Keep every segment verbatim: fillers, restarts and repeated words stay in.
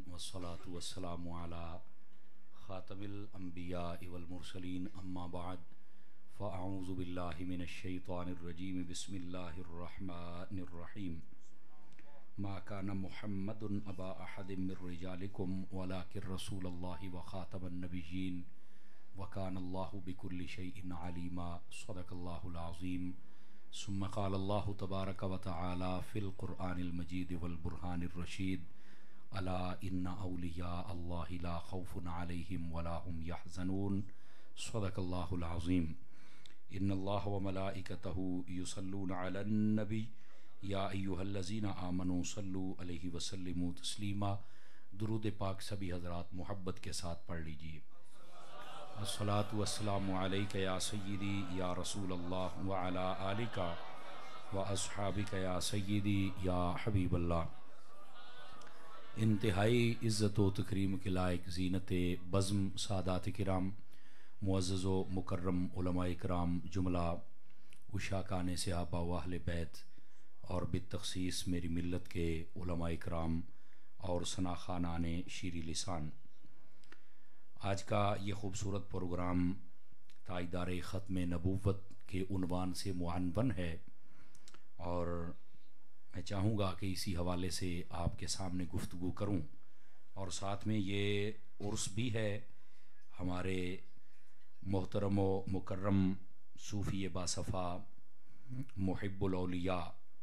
वस्सलातु वस्सलामु अला ख़ातमिल अंबिया वल मुरसलीन अम्मा बाद फ़अऊज़ु बिल्लाहि मिनश शैतानिर रजीम बिस्मिल्लाहिर रहमानिर रहीम मा काना मुहम्मदुन अबा अहदिम मिर रिजालिकुम वलाकिर रसूलुल्लाहि व ख़ातमन नबिय्यीन व कानल्लाहु बिकुल्लि शैइन अलीमा सदक़ल्लाहुल अज़ीम सुम्मा क़ाल अल्लाहु तबारक व तआला फ़िल क़ुरआनिल मजीद वल बुरहानिर रशीद अला इन्ना औलिया अल्लाहि ला खौफ़ुन अलैहिम वला हुम यहज़नून सदक़ल्लाहुल अज़ीम इन्नल्लाह व मलाइकतहु युसल्लूना अलन नबी या अय्युहल्लज़ीना आमनू सल्लू अलैहि व सल्लिमू तस्लीमा। दुरूद पाक सभी हज़रात मोहब्बत के साथ पढ़ लीजिए। अस्सलातु वस्सलामु अलैका या सय्यिदी या रसूल अल्लाह व अला आलिका व अस्हाबिका या सय्यिदी या हबीबल्लाह। इंतहाई इज़्ज़त व तकरीम के लायक ज़ीनत बज़्म सादात किराम मुअज़्ज़ज़ व मुकर्रम उलमाए किराम जुमला उशाकान सहाबा व अहले बैत और बितख़सीस मेरी मिल्लत के उलमाए किराम और सनाख़ानान शीरी लिसान, आज का ये ख़ूबसूरत प्रोग्राम ताइदार ख़त्म नबूवत के उन्वान से मुअन्वन है और मैं चाहूँगा कि इसी हवाले से आपके सामने गुफ्तगू करूँ। और साथ में ये उर्स भी है हमारे मोहतरम व मुकर्रम सूफ़ी बासफ़ा मुहिब्बुल औलिया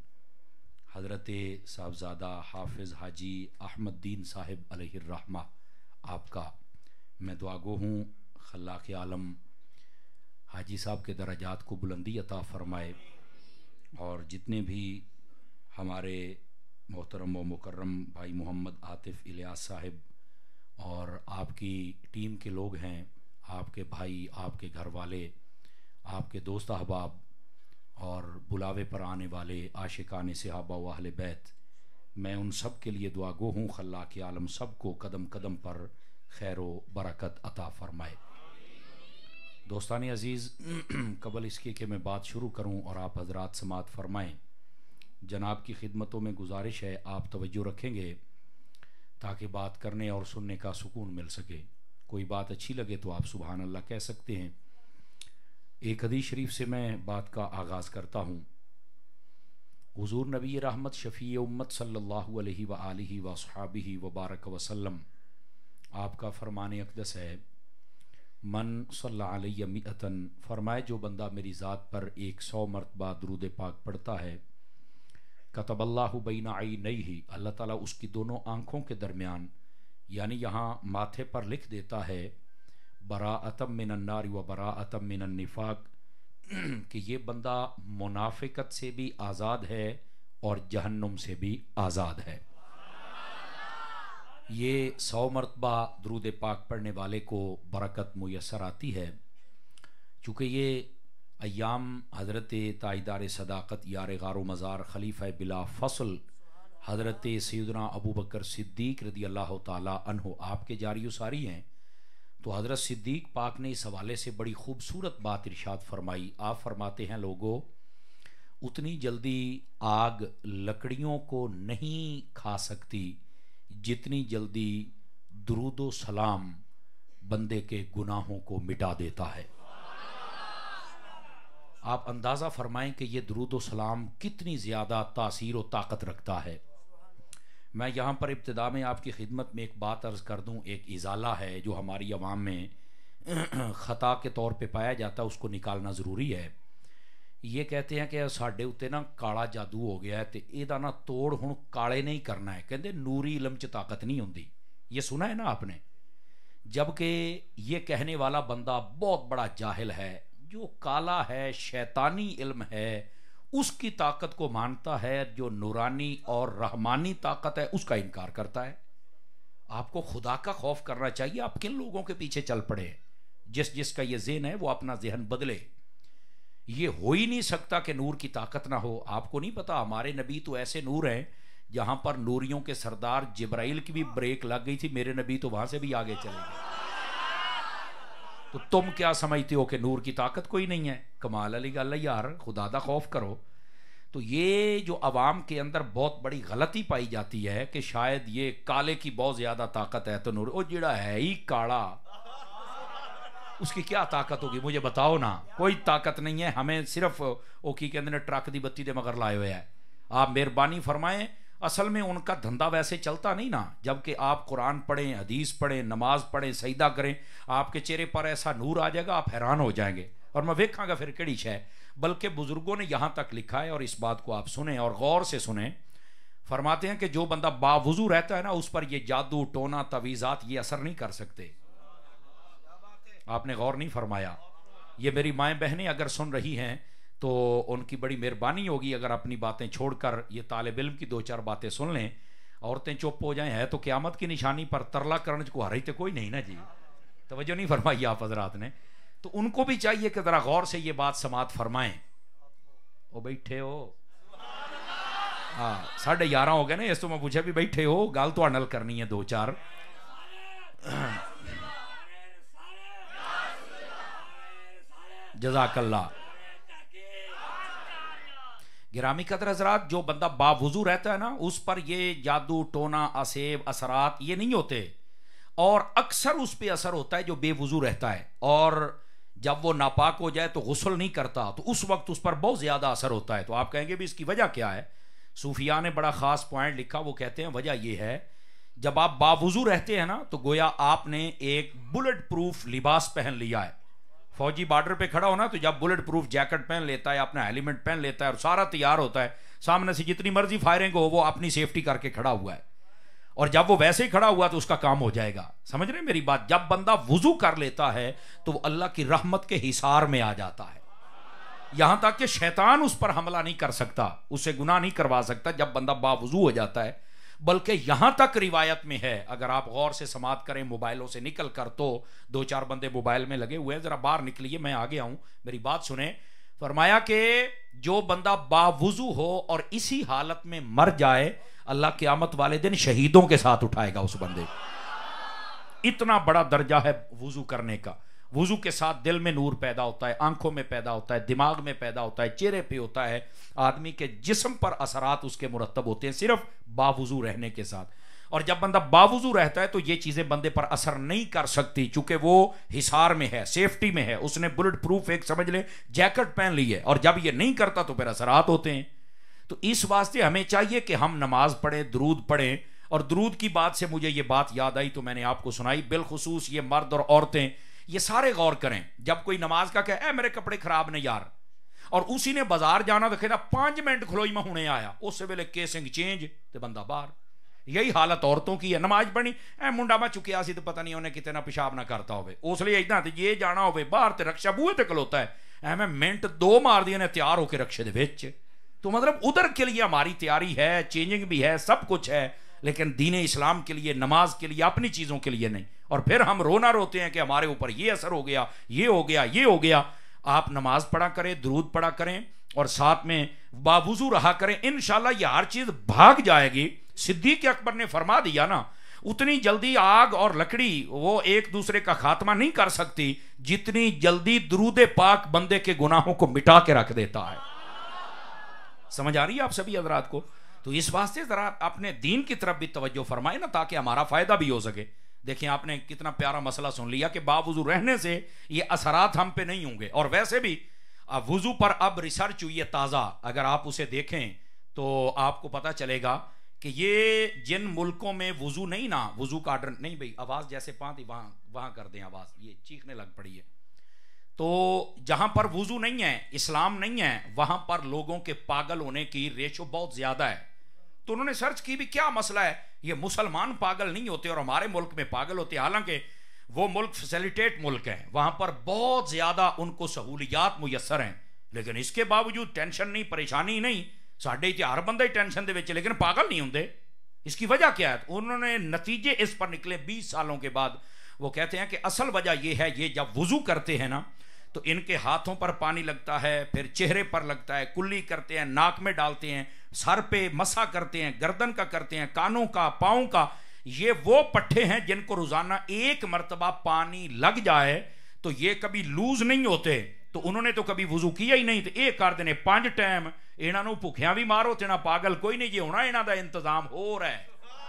हज़रत साहबज़ादा हाफिज़ हाजी अहमद दीन साहिब अलैहिर रहमा आपका मैं दुआगो हूँ खल्लाक़ आलम हाजी साहब के दराजात को बुलंदी अता फ़रमाए और जितने भी हमारे मोहतरम व मुकर्रम भाई मोहम्मद आतिफ़ इलियास साहिब और आपकी टीम के लोग हैं, आपके भाई, आपके घर वाले, आपके दोस्त अहबाब और बुलावे पर आने वाले आशिकान सहाबा व अहले बैत, मैं उन सब के लिए दुआगो हूँ खल्लाक़ आलम सब को कदम कदम पर खैर व बरकत अता फ़रमाए। दोस्तान अज़ीज़, कबल इसके कि मैं बात शुरू करूँ और आप हज़रात समात फ़रमाएँ, जनाब की खिदमतों में गुजारिश है आप तवज्जो रखेंगे ताकि बात करने और सुनने का सुकून मिल सके। कोई बात अच्छी लगे तो आप सुबहान अल्लाह कह सकते हैं। एक हदीस शरीफ से मैं बात का आगाज़ करता हूँ। हुज़ूर नबी रहमत शफ़ी उम्मत सल्लल्लाहु अलैहि व आलिहि व अस्हाबिहि व बारक वसल्लम आपका फरमान अक़दस है, मन सल्ला अलैहि मिअतन, फरमाए जो बंदा मेरी ज़ात पर एक सौ मरतबा दुरूद पाक पढ़ता है, कतबल्लाहु बैना ऐनैहि, अल्लाह ताला उसकी दोनों आँखों के दरमियान यानी यहाँ माथे पर लिख देता है, बराअतम मिनन नार व बराअतम मिनन निफाक, कि ये बंदा मुनाफिकत से भी आज़ाद है और जहन्नुम से भी आज़ाद है। ये सौ मरतबा दुरूद पाक पढ़ने वाले को बरकत मुयस्सर आती है। चूँकि ये अय्याम हज़रत ताइदार सदाक़त यार गारो मज़ार खलीफ़ा बिला फ़स्ल हज़रत सैयदना अबू बकर सिद्दीक़ रदी अल्लाह ताला अन्हु आपके जारी सारी हैं। तो हज़रत सिद्दीक़ पाक ने इस हवाले से बड़ी ख़ूबसूरत बात इरशाद फरमाई। आप फरमाते हैं, लोगों उतनी जल्दी आग लकड़ियों को नहीं खा सकती जितनी जल्दी दुरूदो सलाम बंदे के गुनाहों को मिटा देता है। आप अंदाज़ा फरमाएं कि ये दुरूद व सलाम कितनी ज़्यादा तासीर व ताकत रखता है। मैं यहाँ पर इब्तिदा में आपकी खिदमत में एक बात अर्ज़ कर दूँ। एक इज़ाला है जो हमारी अवाम में ख़ता के तौर पे पाया जाता है, उसको निकालना ज़रूरी है। ये कहते हैं कि साढ़े उत्ते ना काला जादू हो गया है तो इहदा ना तोड़ हुण काले नहीं करना है, कहते नूरी इलम च ताकत नहीं होंदी। ये सुना है ना आपने? जबकि ये कहने वाला बंदा बहुत बड़ा जाहिल है, जो काला है, शैतानी इल्म है, उसकी ताकत को मानता है, जो नूरानी और रहमानी ताकत है उसका इनकार करता है। आपको खुदा का खौफ करना चाहिए। आप किन लोगों के पीछे चल पड़े? जिस जिसका ये ज़हन है वो अपना ज़हन बदले। ये हो ही नहीं सकता कि नूर की ताकत ना हो। आपको नहीं पता, हमारे नबी तो ऐसे नूर हैं जहां पर नूरियों के सरदार जिब्राइल की भी ब्रेक लग गई थी, मेरे नबी तो वहां से भी आगे चले गए। तो तुम क्या समझते हो कि नूर की ताकत कोई नहीं है? कमाल अली गल है यार, खुदा दा खौफ करो। तो ये जो अवाम के अंदर बहुत बड़ी गलती पाई जाती है कि शायद ये काले की बहुत ज़्यादा ताकत है तो नूर, वो जिड़ा है ही काला, उसकी क्या ताकत होगी मुझे बताओ ना। कोई ताकत नहीं है, हमें सिर्फ वो की कहते हैं ट्रक दी बत्ती दे मगर लाए हुए है। आप मेहरबानी फरमाएं, असल में उनका धंधा वैसे चलता नहीं ना। जबकि आप कुरान पढ़ें, हदीस पढ़ें, नमाज पढ़ें, सजदा करें, आपके चेहरे पर ऐसा नूर आ जाएगा, आप हैरान हो जाएंगे। और मैं वेखांगा फिर केड़ी शय। बल्कि बुजुर्गों ने यहाँ तक लिखा है, और इस बात को आप सुने और गौर से सुने, फरमाते हैं कि जो बंदा बावुजू रहता है ना, उस पर ये जादू टोना तवीज़ात ये असर नहीं कर सकते। आपने गौर नहीं फरमाया। ये मेरी माएँ बहनें अगर सुन रही हैं तो उनकी बड़ी मेहरबानी होगी अगर अपनी बातें छोड़कर ये तालिब इल्म की दो चार बातें सुन लें। औरतें चुप हो जाएं, है तो क़यामत की निशानी, पर तरला करने को हरी तो कोई नहीं ना जी। तवज्जो नहीं फरमाई आप हजरात ने। तो उनको भी चाहिए कि ज़रा गौर से ये बात समात फरमाएं। ओ बैठे हो, हाँ साढ़े ग्यारह हो गए ना, इस तो मैं पूछा भी बैठे हो, गल तो नल करनी है दो चार। जज़ाकल्लाह। गिरामी कदर हज़रात, जो बंदा बावुजू रहता है ना, उस पर ये जादू टोना असेब असरात ये नहीं होते। और अक्सर उस पर असर होता है जो बेवुजू रहता है, और जब वो नापाक हो जाए तो गुस्ल नहीं करता, तो उस वक्त उस पर बहुत ज़्यादा असर होता है। तो आप कहेंगे भी इसकी वजह क्या है? सूफिया ने बड़ा ख़ास पॉइंट लिखा। वो कहते हैं वजह यह है, जब आप बावुजू रहते हैं ना, तो गोया आपने एक बुलेट प्रूफ लिबास पहन लिया है। फौजी बॉर्डर पे खड़ा हो ना, तो जब बुलेट प्रूफ जैकेट पहन लेता है, अपना हेलमेट पहन लेता है और सारा तैयार होता है, सामने से जितनी मर्जी फायरिंग हो वो अपनी सेफ्टी करके खड़ा हुआ है। और जब वो वैसे ही खड़ा हुआ तो उसका काम हो जाएगा। समझ रहे मेरी बात? जब बंदा वुजू कर लेता है तो वो अल्लाह की रहमत के हिसार में आ जाता है। यहां तक कि शैतान उस पर हमला नहीं कर सकता, उससे गुनाह नहीं करवा सकता जब बंदा बावुजू हो जाता है। बल्कि यहां तक रिवायत में है, अगर आप गौर से समात करें मोबाइलों से निकल कर, तो दो चार बंदे मोबाइल में लगे हुए हैं, जरा बाहर निकलिए, मैं आ गया हूं, मेरी बात सुने। फरमाया कि जो बंदा बावुजू हो और इसी हालत में मर जाए, अल्लाह क़यामत वाले दिन शहीदों के साथ उठाएगा उस बंदे को। इतना बड़ा दर्जा है वुजू करने का। वुजू के साथ दिल में नूर पैदा होता है, आंखों में पैदा होता है, दिमाग में पैदा होता है, चेहरे पे होता है, आदमी के जिस्म पर असरात उसके मुरत्तब होते हैं सिर्फ बावुजू रहने के साथ। और जब बंदा बावुजू रहता है तो ये चीजें बंदे पर असर नहीं कर सकती, चूंकि वो हिसार में है, सेफ्टी में है, उसने बुलेट प्रूफ एक समझ ले जैकेट पहन ली है। और जब ये नहीं करता तो फिर असरात होते हैं। तो इस वास्ते हमें चाहिए कि हम नमाज पढ़ें, दरूद पढ़ें। और दरूद की बात से मुझे ये बात याद आई तो मैंने आपको सुनाई। बिलखुसूस ये मर्द और औरतें ये सारे गौर करें, जब कोई नमाज का कहे ए मेरे कपड़े खराब ने यार, और उसी ने बाजार जाना तो कहता पांच मिनट खलोई मैं हुणे आया, उस वेले केसिंग चेंज तो बंदा बाहर। यही हालत औरतों की है। नमाज पढ़नी, ए मुंडा मैं चुकिया सी तो पता नहीं उन्हें कितने ना पेशाब ना करता हो, उसलिए इदा ये जाना हो बाहर तो रक्षा बूहे ते खलोता है, एवं मिनट दो मार दिए ने तैयार होकर रक्षे दे विच। तो मतलब उधर के लिए हमारी तैयारी है, चेंजिंग भी है, सब कुछ है, लेकिन दीन इस्लाम के लिए, नमाज के लिए, अपनी चीज़ों के लिए नहीं। और फिर हम रोना रोते हैं कि हमारे ऊपर ये असर हो गया, ये हो गया, ये हो गया। आप नमाज पढ़ा करें, दरूद पढ़ा करें और साथ में बावुजू रहा करें, इंशाल्लाह ये हर चीज़ भाग जाएगी। सिद्दीक़ अकबर ने फरमा दिया ना, उतनी जल्दी आग और लकड़ी वो एक दूसरे का खात्मा नहीं कर सकती जितनी जल्दी दरूद पाक बंदे के गुनाहों को मिटा के रख देता है। समझ आ रही है आप सभी हजरात को? तो इस वास्ते जरा अपने दीन की तरफ भी तवज्जो फरमाए ना, ताकि हमारा फायदा भी हो सके। देखिए आपने कितना प्यारा मसला सुन लिया कि बावुजू रहने से ये असरात हम पे नहीं होंगे। और वैसे भी वुजू पर अब रिसर्च हुई है ताज़ा, अगर आप उसे देखें तो आपको पता चलेगा कि ये जिन मुल्कों में वुजू नहीं ना, वुजू का आर्डर नहीं, भाई आवाज़ जैसे पाती वहाँ वहाँ कर दें, आवाज़ ये चीखने लग पड़ी है। तो जहाँ पर वुजू नहीं है, इस्लाम नहीं है, वहाँ पर लोगों के पागल होने की रेशो बहुत ज़्यादा है। तो उन्होंने सर्च की भी क्या मसला है, ये मुसलमान पागल नहीं होते और हमारे मुल्क में पागल होते। हालांकि वो मुल्क फैसिलिटेट मुल्क है, वहाँ पर बहुत ज़्यादा उनको सहूलियात मुयसर हैं, लेकिन इसके बावजूद टेंशन नहीं, परेशानी नहीं। साढ़े इतने हर बंदा ही टेंशन दे विच, लेकिन पागल नहीं होंगे। इसकी वजह क्या है? उन्होंने नतीजे इस पर निकले बीस सालों के बाद। वो कहते हैं कि असल वजह यह है, ये जब वुजू करते हैं ना तो इनके हाथों पर पानी लगता है, फिर चेहरे पर लगता है, कुल्ली करते हैं, नाक में डालते हैं, सर पे मसा करते हैं, गर्दन का करते हैं, कानों का, पाँव का। ये वो पट्टे हैं जिनको रोजाना एक मरतबा पानी लग जाए तो ये कभी लूज नहीं होते। तो उन्होंने तो कभी वुजू किया ही नहीं, तो एक कर देने पांच टाइम इन्हां नूं भुखियां भी मारो ते ना पागल कोई नहीं, जे होना इन्हां दा इंतजाम हो रहा है।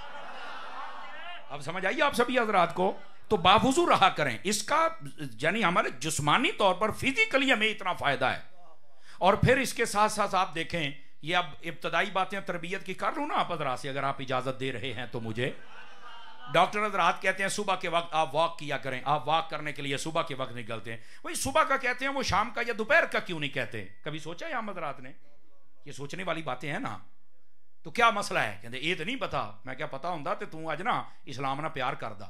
अब समझ आई आप सभी हजरात को? तो बावजूद रहा करें, इसका यानी हमारे जिस्मानी तौर पर फिजिकली हमें इतना फायदा है। और फिर इसके साथ साथ आप देखें, ये अब इब्तदाई बातें तरबियत की कर लूँ ना आप हजरात से, अगर आप इजाजत दे रहे हैं तो मुझे। डॉक्टर हजरात कहते हैं सुबह के वक्त आप वॉक किया करें, आप वॉक करने के लिए सुबह के वक्त निकलते हैं। वही सुबह का कहते हैं, वो शाम का या दोपहर का क्यों नहीं कहते? कभी सोचा है हम हजरात ने? ये सोचने वाली बातें हैं ना। तो क्या मसला है? कहते ये तो नहीं पता। मैं क्या पता होंदा तो तू अज ना इस्लाम ना प्यार करदा।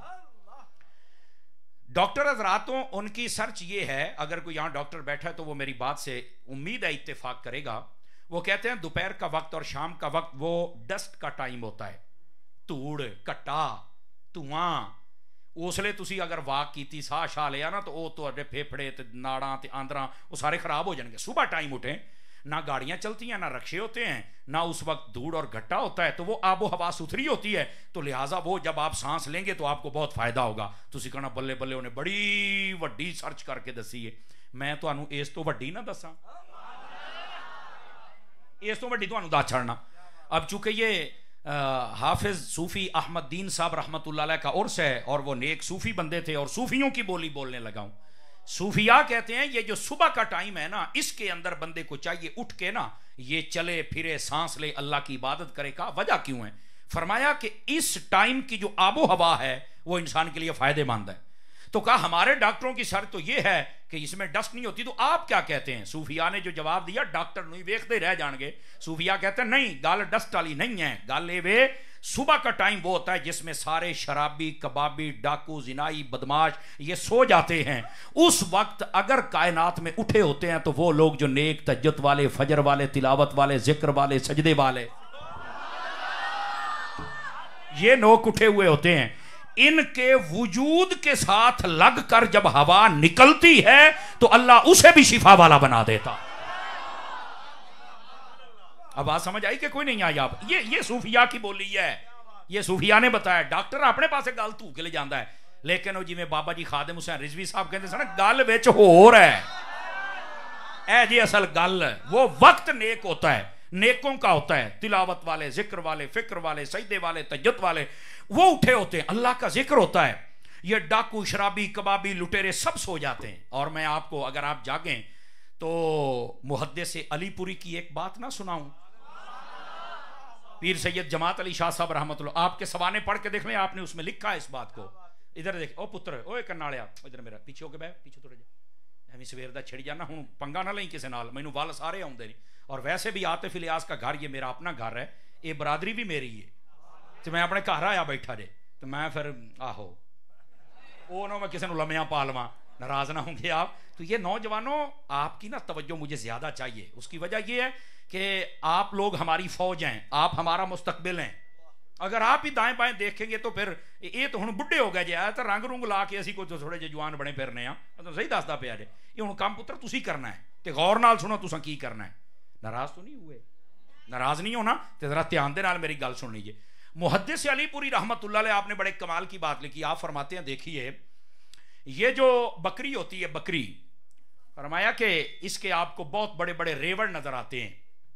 डॉक्टर हजरातों उनकी सर्च ये है, अगर कोई यहाँ डॉक्टर बैठा है तो वो मेरी बात से उम्मीद है इत्तेफाक करेगा। वो कहते हैं दोपहर का वक्त और शाम का वक्त वो डस्ट का टाइम होता है, धूड़ घट्टा धुआं। उसले तुसी अगर वाक की साह शाह लिया ना तो वो तुहाडे फेफड़े ते नाड़ां ते आंदरां वो सारे खराब हो जाएंगे। सुबह टाइम उठे, ना गाड़ियां चलती हैं, ना रक्शे होते हैं, ना उस वक्त धूड़ और घट्टा होता है, तो वो आबो हवा सुथरी होती है। तो लिहाजा वो जब आप सांस लेंगे तो आपको बहुत फायदा होगा। तुसी कहना बल्ले बल्ले उन्हें बड़ी वड्डी सर्च करके दसी है। मैं तुहानू इस तो वड्डी ना दसा, इस तो वड्डी तुहानू दस छड़ना। अब चूंकि ये हाफिज सूफी अहमद दीन साहब रहमतुल्लाह अलैह का उर्स है और वो नेक सूफी बंदे थे और सूफियों की बोली बोलने लगा हूं। सूफिया कहते हैं ये जो सुबह का टाइम है ना, इसके अंदर बंदे को चाहिए उठ के ना ये चले फिरे, सांस ले, अल्लाह की इबादत करे। का वजह क्यों है? फरमाया कि इस टाइम की जो आबो हवा है वो इंसान के लिए फायदेमंद है। तो कहा हमारे डॉक्टरों की शर्त तो ये है कि इसमें डस्ट नहीं होती। तो आप क्या कहते हैं? सूफिया ने जो जवाब दिया, डॉक्टर नहीं वेखते रह जाएंगे। सूफिया कहते हैं नहीं, गल डस्ट वाली नहीं है, गल ये वे सुबह का टाइम वो होता है जिसमें सारे शराबी, कबाबी, डाकू, जिनाई, बदमाश ये सो जाते हैं। उस वक्त अगर कायनात में उठे होते हैं तो वो लोग जो नेक, तहज्जुद वाले, फजर वाले, तिलावत वाले, जिक्र वाले, सजदे वाले, ये लोग उठे हुए होते हैं। इनके वजूद के साथ लगकर जब हवा निकलती है तो अल्लाह उसे भी शिफा वाला बना देता। अब बात समझ आई कि कोई नहीं आई? आप ये ये सूफिया की बोली है, ये सूफिया ने बताया। डॉक्टर अपने पास गल धू के ले जाता है, लेकिन वो जिवें बाबा जी खादिम हुसैन रिजवी साहब कहते सन, गल विच होर है। ऐ जी असल गल वो वक्त नेक होता है, नेकों का होता है। तिलावत वाले, जिक्र वाले, फिक्र वाले, सजदे वाले, तहज्जुद वाले वो उठे होते हैं, अल्लाह का जिक्र होता है। ये डाकू, शराबी, कबाबी, लुटेरे सब सो जाते हैं। और मैं आपको, अगर आप जागें तो मुहद्दिस अलीपुरी की एक बात ना सुनाऊं। पीर सैयद जमात अली शाह साहब रहमतुल्लाह, आपके सवाने पढ़ के देख लें, आपने उसमें लिखा है इस बात को। इधर देख, ओ पुत्र, ओए कन्नालिया, इधर मेरा पीछे होके बैठ, पीछे थोड़ा जा, एवं सवेर दा छिड़ जाना, हुण पंगा ना लई किसी नाल, मैनू वल सारे आउंदे नहीं। और वैसे भी आतिफ इलियास का घर, ये मेरा अपना घर है, ये बरादरी भी मेरी है, तो मैं अपने घर आया बैठा जे, तो मैं फिर आहो वो ना मैं किसी को लम्या पा लवा, नाराज ना होंगे आप। तो ये नौजवानों, आपकी ना तवज्जो मुझे ज्यादा चाहिए। उसकी वजह ये है कि आप लोग हमारी फौज हैं, आप हमारा मुस्तकबिल हैं। अगर आप ही दाएं बाएं देखेंगे तो फिर ये तो हुण बुढ़े हो गए जे, तो रंग रुंग ला के असीं कोई तो थोड़े जे जवान बने फिरने आ। तो सही दसदा पिया जे, ये हुण काम पुत्र तुसीं करना है, तो गौर नाल सुनो तुसां की करना है। नाराज तो नहीं हुए? नाराज नहीं होना, तो जरा ध्यान दे नाल मेरी गल सुन लीजिए। मुहद्दिस अलीपुरी रहमतुल्लाह अलैह आपने बड़े कमाल की बात लिखी। आप फरमाते हैं, देखिए ये जो बकरी होती है, बकरी, फरमाया कि इसके आपको बहुत बड़े बड़े रेवड़ नजर आते हैं,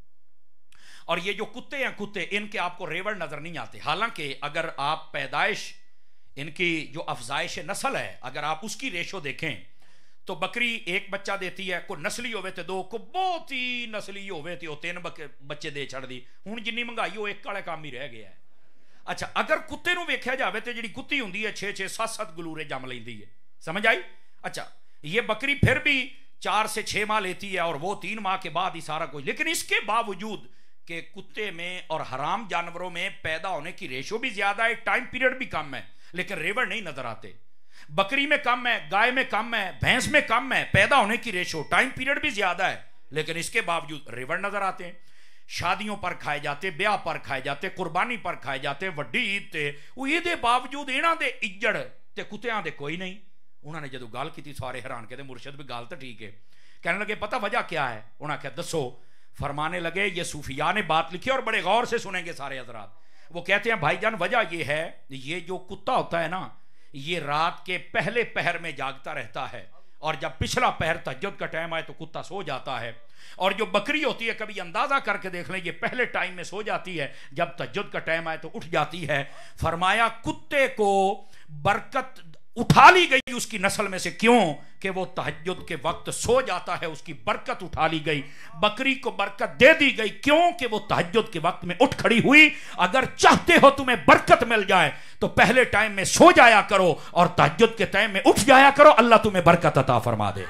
और ये जो कुत्ते हैं, कुत्ते, इनके आपको रेवड़ नजर नहीं आते। हालांकि अगर आप पैदाइश, इनकी जो अफजाइश नस्ल है, अगर आप उसकी रेशो देखें तो बकरी एक बच्चा देती है, को नस्ली होवे तो दो, को बहुत ही नस्ली होवे तो तीन बच्चे दे छड़ दी। हुण जिन्नी महंगाई हो, एक वाले काम ही रह गया है। अच्छा, अगर कुत्ते नूं वेख्या जाए तो जी कुत्ती हुंदी है छे छे सत्त सत्त गलूरे जम लेंदी है, समझ आई? अच्छा, ये बकरी फिर भी चार से छह माह लेती है और वो तीन माह के बाद ही सारा कुछ। लेकिन इसके बावजूद कि कुत्ते में और हराम जानवरों में पैदा होने की रेशो भी ज्यादा है, टाइम पीरियड भी कम है, लेकिन रेवड़ नहीं नजर आते। बकरी में कम है, गाय में कम है, भैंस में कम है, पैदा होने की रेशो, टाइम पीरियड भी ज्यादा है, लेकिन इसके बावजूद रेवड़ नजर आते हैं। शादियों पर खाए जाते, ब्याह पर खाए जाते, कुर्बानी पर खाए जाते, वड्डी ईद ते, ये बावजूद इन्हां दे इज्जड़ ते कुत्तियां दे कोई नहीं। उन्होंने जो गल की सारे हैरान, कहते मुर्शद भी गल तो ठीक है। कहने लगे पता वजह क्या है? उन्होंने कहा दसो। फरमाने लगे, ये सूफिया ने बात लिखी और बड़े गौर से सुनेंगे सारे हजरात। वो कहते हैं भाईजान वजह ये है, ये जो कुत्ता होता है ना, ये रात के पहले पहर में जागता रहता है, और जब पिछला पहर तहज्जुद का टाइम आए तो कुत्ता सो जाता है। और जो बकरी होती है, कभी अंदाजा करके देख लें, ये पहले टाइम में सो जाती है, जब तहज्जुद का टाइम आए तो उठ जाती है। फरमाया कुत्ते को बरकत उठा ली गई उसकी नस्ल में से, क्यों कि वो तहज्जुद के वक्त सो जाता है, उसकी बरकत उठा ली गई। बकरी को बरकत दे दी गई क्यों कि वो तहज्जुद के वक्त में उठ खड़ी हुई। अगर चाहते हो तुम्हें बरकत मिल जाए तो पहले टाइम में सो जाया करो और तहज्जुद के टाइम में उठ जाया करो, अल्लाह तुम्हें बरकत अता फरमा दे।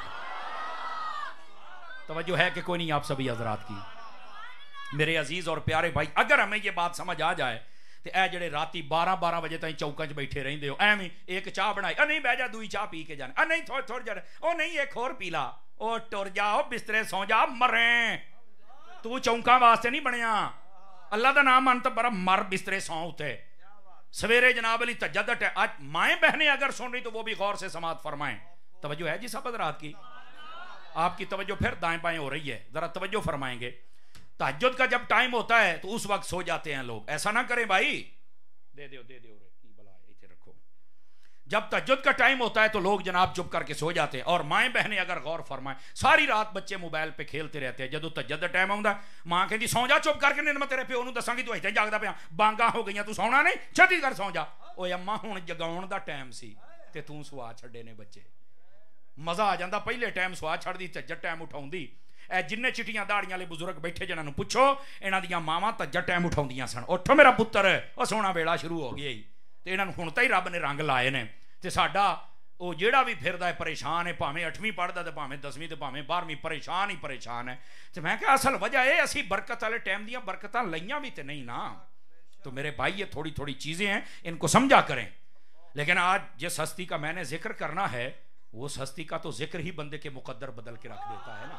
तवज्जो है कि कोई नहीं आप सभी हजरात की। मेरे अजीज और प्यारे भाई, अगर हमें ये बात समझ आ जाए तो ए जड़े राती बारह बारह बजे तक चौकों च बैठे रहंदे हो, एवं एक चाह बनाई, आ नहीं बह जा दूई चाह पी के जाने, आ नहीं थोड़ी थोड़ी जरा, ओ नहीं एक होर पी ला, ओ टुर जाओ बिस्तरे सौ जा, मरे तू चौका वास्ते नहीं बनया। अल्लाह का नाम मन तो बड़ा, मर बिस्तरे सौ उते। सवेरे जनाब अली तहज्जुद है, आज माए बहनें अगर सुन रही तो वो भी गौर से समात फरमाएं। तवज्जो है जी सब हज़रात की? आपकी तवज्जो फिर दाएं बाएं हो रही है, जरा तवज्जो फरमाएंगे। तहज्जुद का जब टाइम होता है तो उस वक्त सो जाते हैं लोग, ऐसा ना करें भाई, दे दो दे दो की बला इथे रखो। जब तहज्जुद का टाइम होता है तो लोग जनाब चुप करके सो जाते हैं। और माएँ बहनें अगर गौर फरमाएं, सारी रात बच्चे मोबाइल पे खेलते रहते हैं, जदों तहज्जुद का टाइम आउंदा मां कहती सौ जा चुप करके, नहीं मैं तेरे प्यो नूं दसांगी तू इत्थे जागदा पिया, बांगा हो गईयां, तू सौना नहीं, छेती कर सौ जा। ओए अम्मा हुण जगाउण दा टाइम सी ते तू सुआ छड्डे ने बच्चे। मजा आ जाता पहले टाइम सुआ छड़दी, तहज्जुद टाइम उठाउंदी। ए जिन्ने चिट्टियां दाड़ियां वाले बुजुर्ग बैठे जिन्हां नूं पुछो, इन्हां दियां मावां तहज्जुद टाइम उठाउंदियां सन, उठो मेरा पुत्तर ओ सोना वेला शुरू हो गया ही। ते इन्हां नूं हुण तां ही रब ने रंग लाए ने। ते साडा ਉਹ ਜਿਹੜਾ ਵੀ ਫਿਰਦਾ ਹੈ ਪਰੇਸ਼ਾਨ ਹੈ, ਭਾਵੇਂ ਅੱਠਵੀਂ ਪੜ੍ਹਦਾ ਤੇ ਭਾਵੇਂ ਦਸਵੀਂ ਤੇ ਭਾਵੇਂ ਬਾਰ੍ਹਵੀਂ, ਪਰੇਸ਼ਾਨ ਹੀ ਪਰੇਸ਼ਾਨ ਹੈ। ਤੇ ਮੈਂ ਕਿਹਾ ਅਸਲ ਵਜ੍ਹਾ ਇਹ ਅਸੀਂ बरकत वाले टाइम ਦੀਆਂ बरकतां लईयां भी तो नहीं ना। तो मेरे भाई ये थोड़ी थोड़ी चीज़ें हैं, इनको समझा करें। लेकिन आज जिस हस्ती का मैंने जिक्र करना है, वो हस्ती का तो जिक्र ही बंदे के मुकद्दर बदल के रख देता है ना।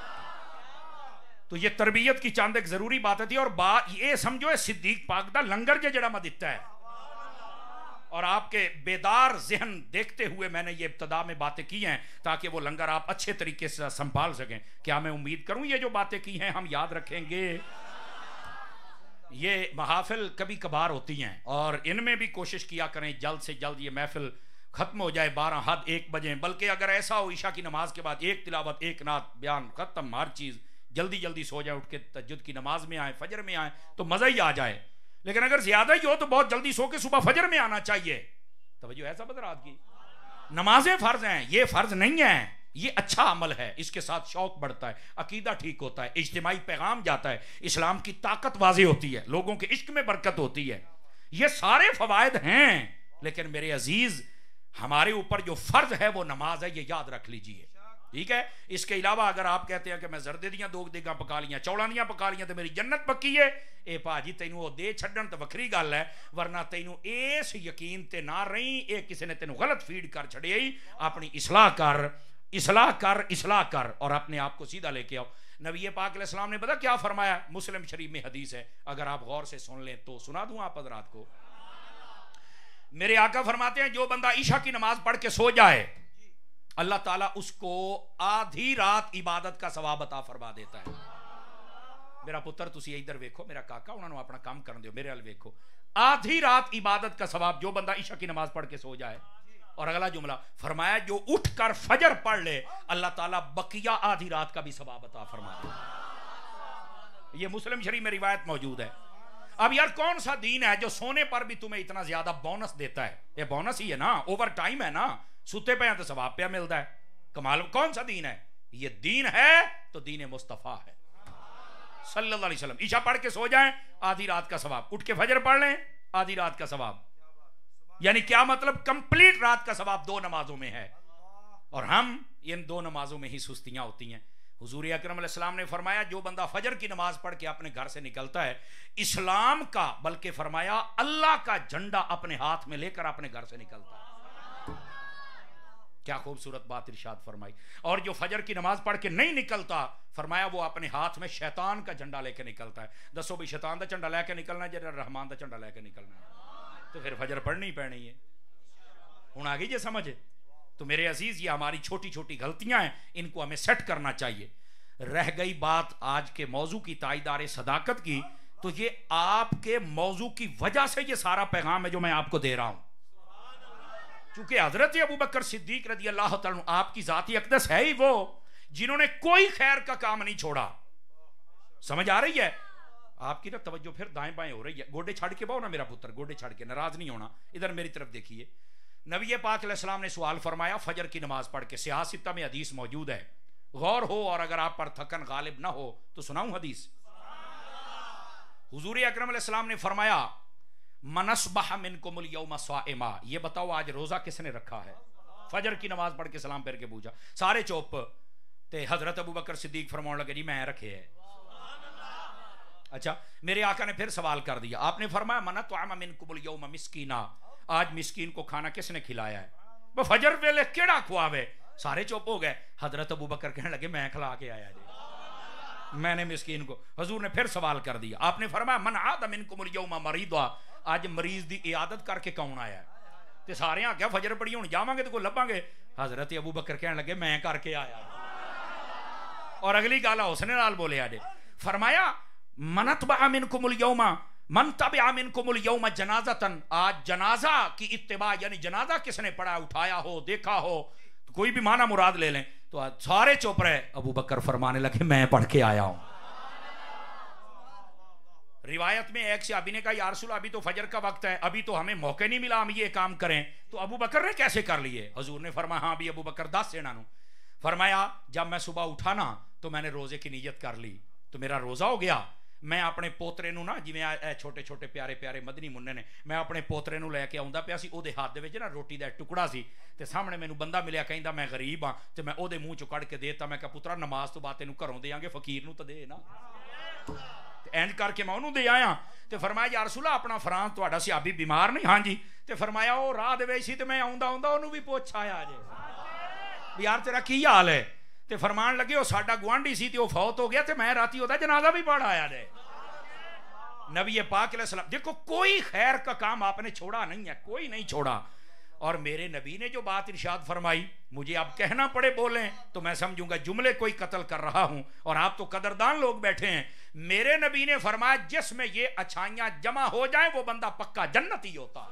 तो ये तरबियत की चंद एक जरूरी बात थी। और बात ये समझो, सिद्दीक पाक दा लंगर जे जड़ा मैं दिता है, और आपके बेदार जहन देखते हुए मैंने ये इब्तदा में बातें की हैं ताकि वो लंगर आप अच्छे तरीके से संभाल सकें। क्या मैं उम्मीद करूं ये जो बातें की हैं हम याद रखेंगे। ये महाफिल कभी कभार होती हैं और इनमें भी कोशिश किया करें जल्द से जल्द ये महफिल ख़त्म हो जाए, बारह हद एक बजे। बल्कि अगर ऐसा हो ईशा की नमाज के बाद एक तिलावत, एक नात, बयान ख़त्म, हर चीज़ जल्दी जल्दी सो जाए, उठ के तहज्जुद की नमाज में आए, फजर में आए तो मज़ा ही आ जाए। लेकिन अगर ज्यादा ही हो तो बहुत जल्दी सो के सुबह फजर में आना चाहिए। तवज्जो है सब हज़रात की? नमाजें फ़र्ज हैं, ये फ़र्ज नहीं है, ये अच्छा अमल है, इसके साथ शौक बढ़ता है, अकीदा ठीक होता है, इज्तिमाई पैगाम जाता है, इस्लाम की ताकत वाज़े होती है, लोगों के इश्क में बरकत होती है। ये सारे फ़वायद हैं। लेकिन मेरे अजीज़, हमारे ऊपर जो फ़र्ज है वो नमाज है, ये याद रख लीजिए, ठीक है। इसके अलावा अगर आप कहते हैं कि मैं जरदे दियां दो देगा पका लियां, चौलां दियां पका लियां तो मेरी जन्नत पक्की है, ए भाजी तैनू वो दे छड्डण तो वखरी गल है, वरना तैनू इस यकीन ते ना रही, ये किसी ने तेनू गलत फीड कर छड़िया ही। अपनी इसलाह कर, इसलाह कर, इसलाह कर और अपने आप को सीधा लेके आओ। नबी पाक अलैहिस्सलाम ने पता क्या फरमाया? मुस्लिम शरीफ में हदीस है, अगर आप गौर से सुन लें तो सुना दूं आप हज़रात को। मेरे आका फरमाते हैं, जो बंदा ईशा की नमाज पढ़ के सो जाए, अल्लाह ताला उसको आधी रात इबादत का सवाब अता फरमा देता है। मेरा पुत्र तुसी इधर वेखो, मेरा काका, उन्होंने अपना काम कर दो, मेरे अल वेखो। आधी रात इबादत का सवाब, जो बंदा ईशा की नमाज पढ़ के सो जाए। और अगला जुमला फरमाया, जो उठ कर फजर पढ़ ले, अल्लाह ताला बकिया आधी रात का भी सवाब अता फरमा दे। ये मुस्लिम शरीफ में रिवायत मौजूद है। अब यार कौन सा दीन है जो सोने पर भी तुम्हें इतना ज्यादा बोनस देता है? ये बोनस ही है ना, ओवर टाइम है ना, सुते पे तो सवाब पे मिलता है। कमाल, कौन सा दीन है ये? दीन है तो दीन मुस्तफा है सल्लल्लाहु अलैहि वसल्लम। ईशा पढ़ के सो जाएं, आधी रात का सवाब, उठ के फजर पढ़ लें, आधी रात का सवाब। यानी क्या मतलब? कंप्लीट रात का सवाब दो नमाजों में है। और हम इन दो नमाजों में ही सुस्तियां होती हैं। हुजूर अकरम अलैहिस्सलाम ने फरमाया, जो बंदा फजर की नमाज पढ़ के अपने घर से निकलता है, इस्लाम का, बल्कि फरमाया अल्लाह का झंडा अपने हाथ में लेकर अपने घर से निकलता है। क्या खूबसूरत बात इरशाद फरमाई। और जो फजर की नमाज पढ़ के नहीं निकलता, फरमाया वो अपने हाथ में शैतान का झंडा लेके निकलता है। दसो भी शैतान का झंडा लेके निकलना है या रहमान का झंडा लेके निकलना है? तो फिर फजर पढ़नी पैनी है। हूं आ गई जे समझ? तो मेरे अजीज, ये हमारी छोटी छोटी गलतियां हैं, इनको हमें सेट करना चाहिए। रह गई बात आज के मौजू की, ताईदार सदाकत की, तो ये आपके मौजू की वजह से ये सारा पैगाम है जो मैं आपको दे रहा हूं। चूंकि हजरत अबू बकर सिद्दीक रज़ी अल्लाह तआला अन्हु आपकी जाती अक़दस है ही वो जिन्होंने कोई खैर का काम नहीं छोड़ा। समझ आ रही है आपकी ना? तवज्जो फिर दाएं बाएं हो रही है। गोडे छड़ के बाओ ना मेरा पुत्र, गोडे छड़ के, नाराज नहीं होना, इधर मेरी तरफ देखिए। नबी पाक अलैहिस्सलाम ने सवाल फरमाया फजर की नमाज पढ़ के, सियाह सित्ता में हदीस मौजूद है, गौर हो और अगर आप पर थकन गालिब ना हो तो सुनाऊं हदीस। हुजूर अकरम अलैहिस्सलाम ने फरमाया मनस्बह मिनकुमुल यौमा स्वाइमा, ये बताओ आज रोजा किसने रखा है? फजर की नमाज पढ़ के सलाम फिर के पूछा, सारे चुप। ते हजरत अबू बकर सिद्दीक फरमाने लगे जी मैं रखे है। अच्छा, मेरे आका ने फिर सवाल कर दिया, आपने फरमाया मन तुअमा मिनकुमुल यौमा मिस्कीना, आज मिस्कीन को खाना किसने खिलाया है? वो फजर वेले केड़ा खुआवे? सारे चुप हो गए। हजरत अबू बकर कहने लगे मैं खिला के आया जी, मैंने मिस्कीन को। हजूर ने फिर सवाल कर दिया, आपने फरमाया मन आदा मिनकुमुल यौमा मरीदा, आज मरीज की इयादत करके कौन आया है? ते सारे आख्या फजर पढ़ी हुण जावांगे तो कोई लभांगे। हजरत अबू बकर कहने लगे मैं करके आया। और अगली गल उसने नाल बोले आज, फरमाया मनतबा मिनकुमुल यौमा मन तबआ मिनकुमुल यौमा जनाज़तन, आज जनाजा की इत्तिबा यानी जनाजा किसने पढ़ा, उठाया हो, देखा हो, तो कोई भी माना मुराद ले लें। तो आज सारे चुप रहे। अबू बकर फरमाने लगे मैं पढ़ के आया हूं। रिवायत में एक सहाबी ने कहा या रसूल अभी तो फजर का वक्त है, अभी तो हमें मौके नहीं मिला हम ये काम करें, तो अबू बकर ने कैसे कर लिए? हजूर ने फरमाया हाँ भी अबू बकर दस सेना नु। फरमाया जब मैं सुबह उठा ना तो मैंने रोजे की नीयत कर ली, तो मेरा रोजा हो गया। मैं अपने पोतरे नु ना, जिवें छोटे छोटे प्यारे प्यारे मदनी मुन्ने ने, मैं अपने पोतरे नु लैके आउंदा पिया सी, ओदे हाथ दे विच ना रोटी दा टुकड़ा सी, ते सामने मैनू बंदा मिलिया कहंदा मैं गरीब हां, ते मैं ओदे मुंह चों कढ़ के देता। मैं कहा पुत्रा नमाज तो बाद तेनू घरों देंगे, फकीर नू तो दे ना। एंज करके मैं उन्होंने दे आया। तो फरमाया या रसूला अपना फरान तुहाडा सहाबी बीमार नहीं? हाँ जी। तो फरमाया वो राह दे सी, तो मैं आउंदा आउंदा उन्होंने भी पुछ आया जे भी यार तेरा की हाल है? तो फरमान लगे वो साडा गुआंढी सी, वो फौत हो गया, तो मैं राती ओदा जनाजा भी पढ़ आया जे। नबी पाक अलैहिस्सलाम, देखो कोई खैर का काम आपने छोड़ा नहीं है, कोई नहीं छोड़ा। और मेरे नबी ने जो बात इरशाद फरमाई, मुझे अब कहना पड़े बोलें तो मैं समझूंगा जुमले कोई कत्ल कर रहा हूं, और आप तो कदरदान लोग बैठे हैं। मेरे नबी ने फरमाया जिसमें ये अच्छाइयां जमा हो जाएं वो बंदा पक्का जन्नती होता।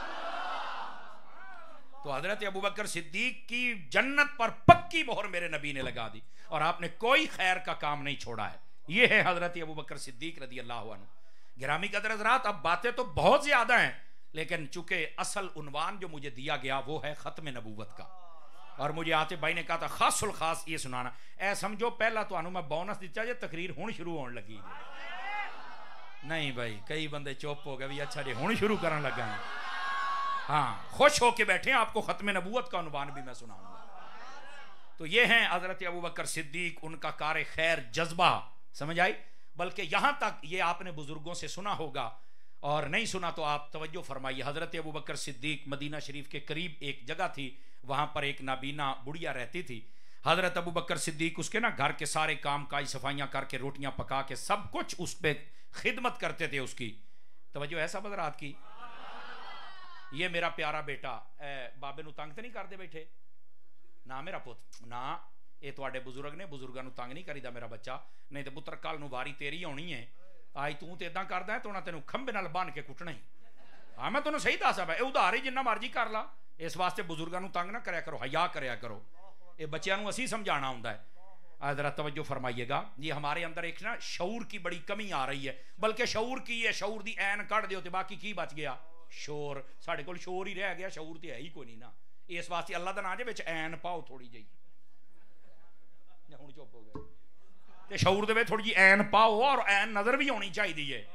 तो हजरत अबू बकर सिद्दीक की जन्नत पर पक्की मोहर मेरे नबी ने लगा दी, और आपने कोई खैर का काम नहीं छोड़ा है। ये है हजरत अबू बकर सिद्दीक रदी अल्लाह अन्हु। गिरामी कदर हज़रात, अब बातें तो बहुत ज्यादा हैं, लेकिन चूंकि असल उन्वान जो मुझे दिया गया वो है खत्म नबूवत का, और मुझे आतिफ भाई ने कहा था खासुल खास ये सुनाना। ऐ समझो पहला तो मैं बोनस दिता जे तकरीर हुण शुरू होने लगी जे। नहीं भाई, कई बंदे चुप हो गए भी अच्छा जी हुण शुरू करने लगा है। हाँ, खुश होके बैठे, आपको खत्म नबूवत का उन्वान भी मैं सुनाऊंगा। तो ये हैं हजरत अबू बकर सिद्दीक, उनका कार खैर जज्बा, समझ आई? बल्कि यहां तक ये आपने बुजुर्गों से सुना होगा, और नहीं सुना तो आप तवज्जो फरमाइए। हजरत अबू बकर सिद्दीक मदीना शरीफ के करीब एक जगह थी, वहां पर एक नाबीना बुढ़िया रहती थी। हजरत अबू बकर सिद्दीक उसके ना घर के सारे काम काज सफाइयां करके, रोटियां पका के, सब कुछ उस पर खिदमत करते थे उसकी। तवज्जो है सब हज़रात की? ये मेरा प्यारा बेटा बाबे नू तंग तो नहीं करते बैठे ना? मेरा पुत ना, ये तुहाडे बुजुर्ग ने, बुजुर्गों नू तंग नहीं करीदा मेरा बच्चा, नहीं तो पुत्र कल नू वारी तेरी आनी है। आज तू तो इदा करदा है, तो ना तेनों खंबे नाल बन के कुटना ही। हाँ मैं तेनों सही दस है, उधार ही जिन्ना मर्जी कर ला। इस वास्ते बुजुर्गों नू तंग ना करया करो, हया करया करो। ये बच्चों नू असीं समझाना हुंदा है। जरा तवज्जो फरमाइएगा, ये हमारे अंदर एक ना शऊर की बड़ी कमी आ रही है। बल्कि शऊर की है, शऊर दी ऐन कढ़ दिओ ते बाकी की बच गया? शोर। साडे कोल शोर ही रह गया, शऊर तो है ही कोई नहीं ना। इस वास्ते अल्लाह दा नाम जे विच ऐन पाओ थोड़ी जी। हुण चुप हो गए। ते शऊर दे विच थोड़ी जी ऐन पाओ, और ऐन नजर भी होनी चाहिए है।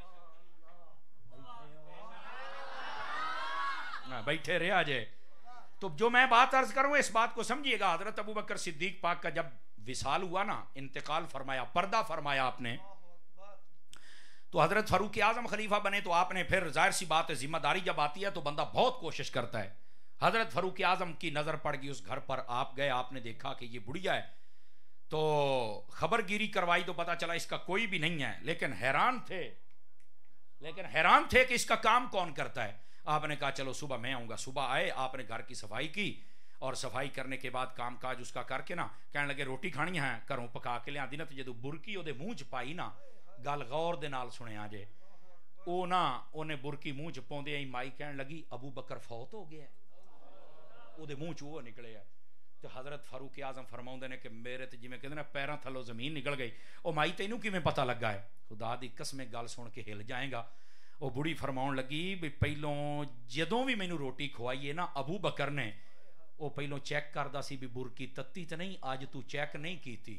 बैठे रहा जे। तो जो मैं बात अर्ज करूं इस बात को समझिएगा। हजरत अबू बकर सिद्दीक पाक का जब विसाल हुआ ना, इंतकाल फरमाया, पर्दा फरमाया आपने, तो हजरत फारूक आजम खलीफा बने। तो आपने फिर जाहिर सी बात है, जिम्मेदारी जब आती है तो बंदा बहुत कोशिश करता है। हजरत फारूक आजम की नजर पड़ गई उस घर पर। आप गए, आपने देखा कि ये बुढ़िया है, तो खबरगिरी करवाई तो पता चला इसका कोई भी नहीं है। लेकिन हैरान थे, लेकिन हैरान थे कि इसका काम कौन करता है। आपने कहा चलो सुबह मैं आऊंगा। सुबह आए, आपने घर की सफाई की, और सफाई करने के बाद काम काज उसका करके ना कहने लगे रोटी खानी है, घरों पका के लिया दी ना। तो जो बुरकी ओदे मुंह च पाई ना, गल गौर दे नाल सुनिया जे, ओ ना उन्हें बुरकी मुंह च पाउंदे ही माई कहने लगी अबू बकर फौत हो गया। ओदे मुंह च वो निकले है। तो हज़रत फारूक आज़म फरमाउंदे ने कि मेरे तो जिवें कहते ना पैरों थल्लों जमीन निकल गई। ओ माई तैनू किवें पता लगा है? खुदा दी कसम गल सुन के हिल जाएगा। वो बुढ़ी फरमाउण लगी भी पहलों जदों भी मैनू रोटी खवाई है ना अबू बकर ने, वो पहलों चैक करदा सी भी बुरकी तत्ती तो नहीं, अज तू चैक नहीं की।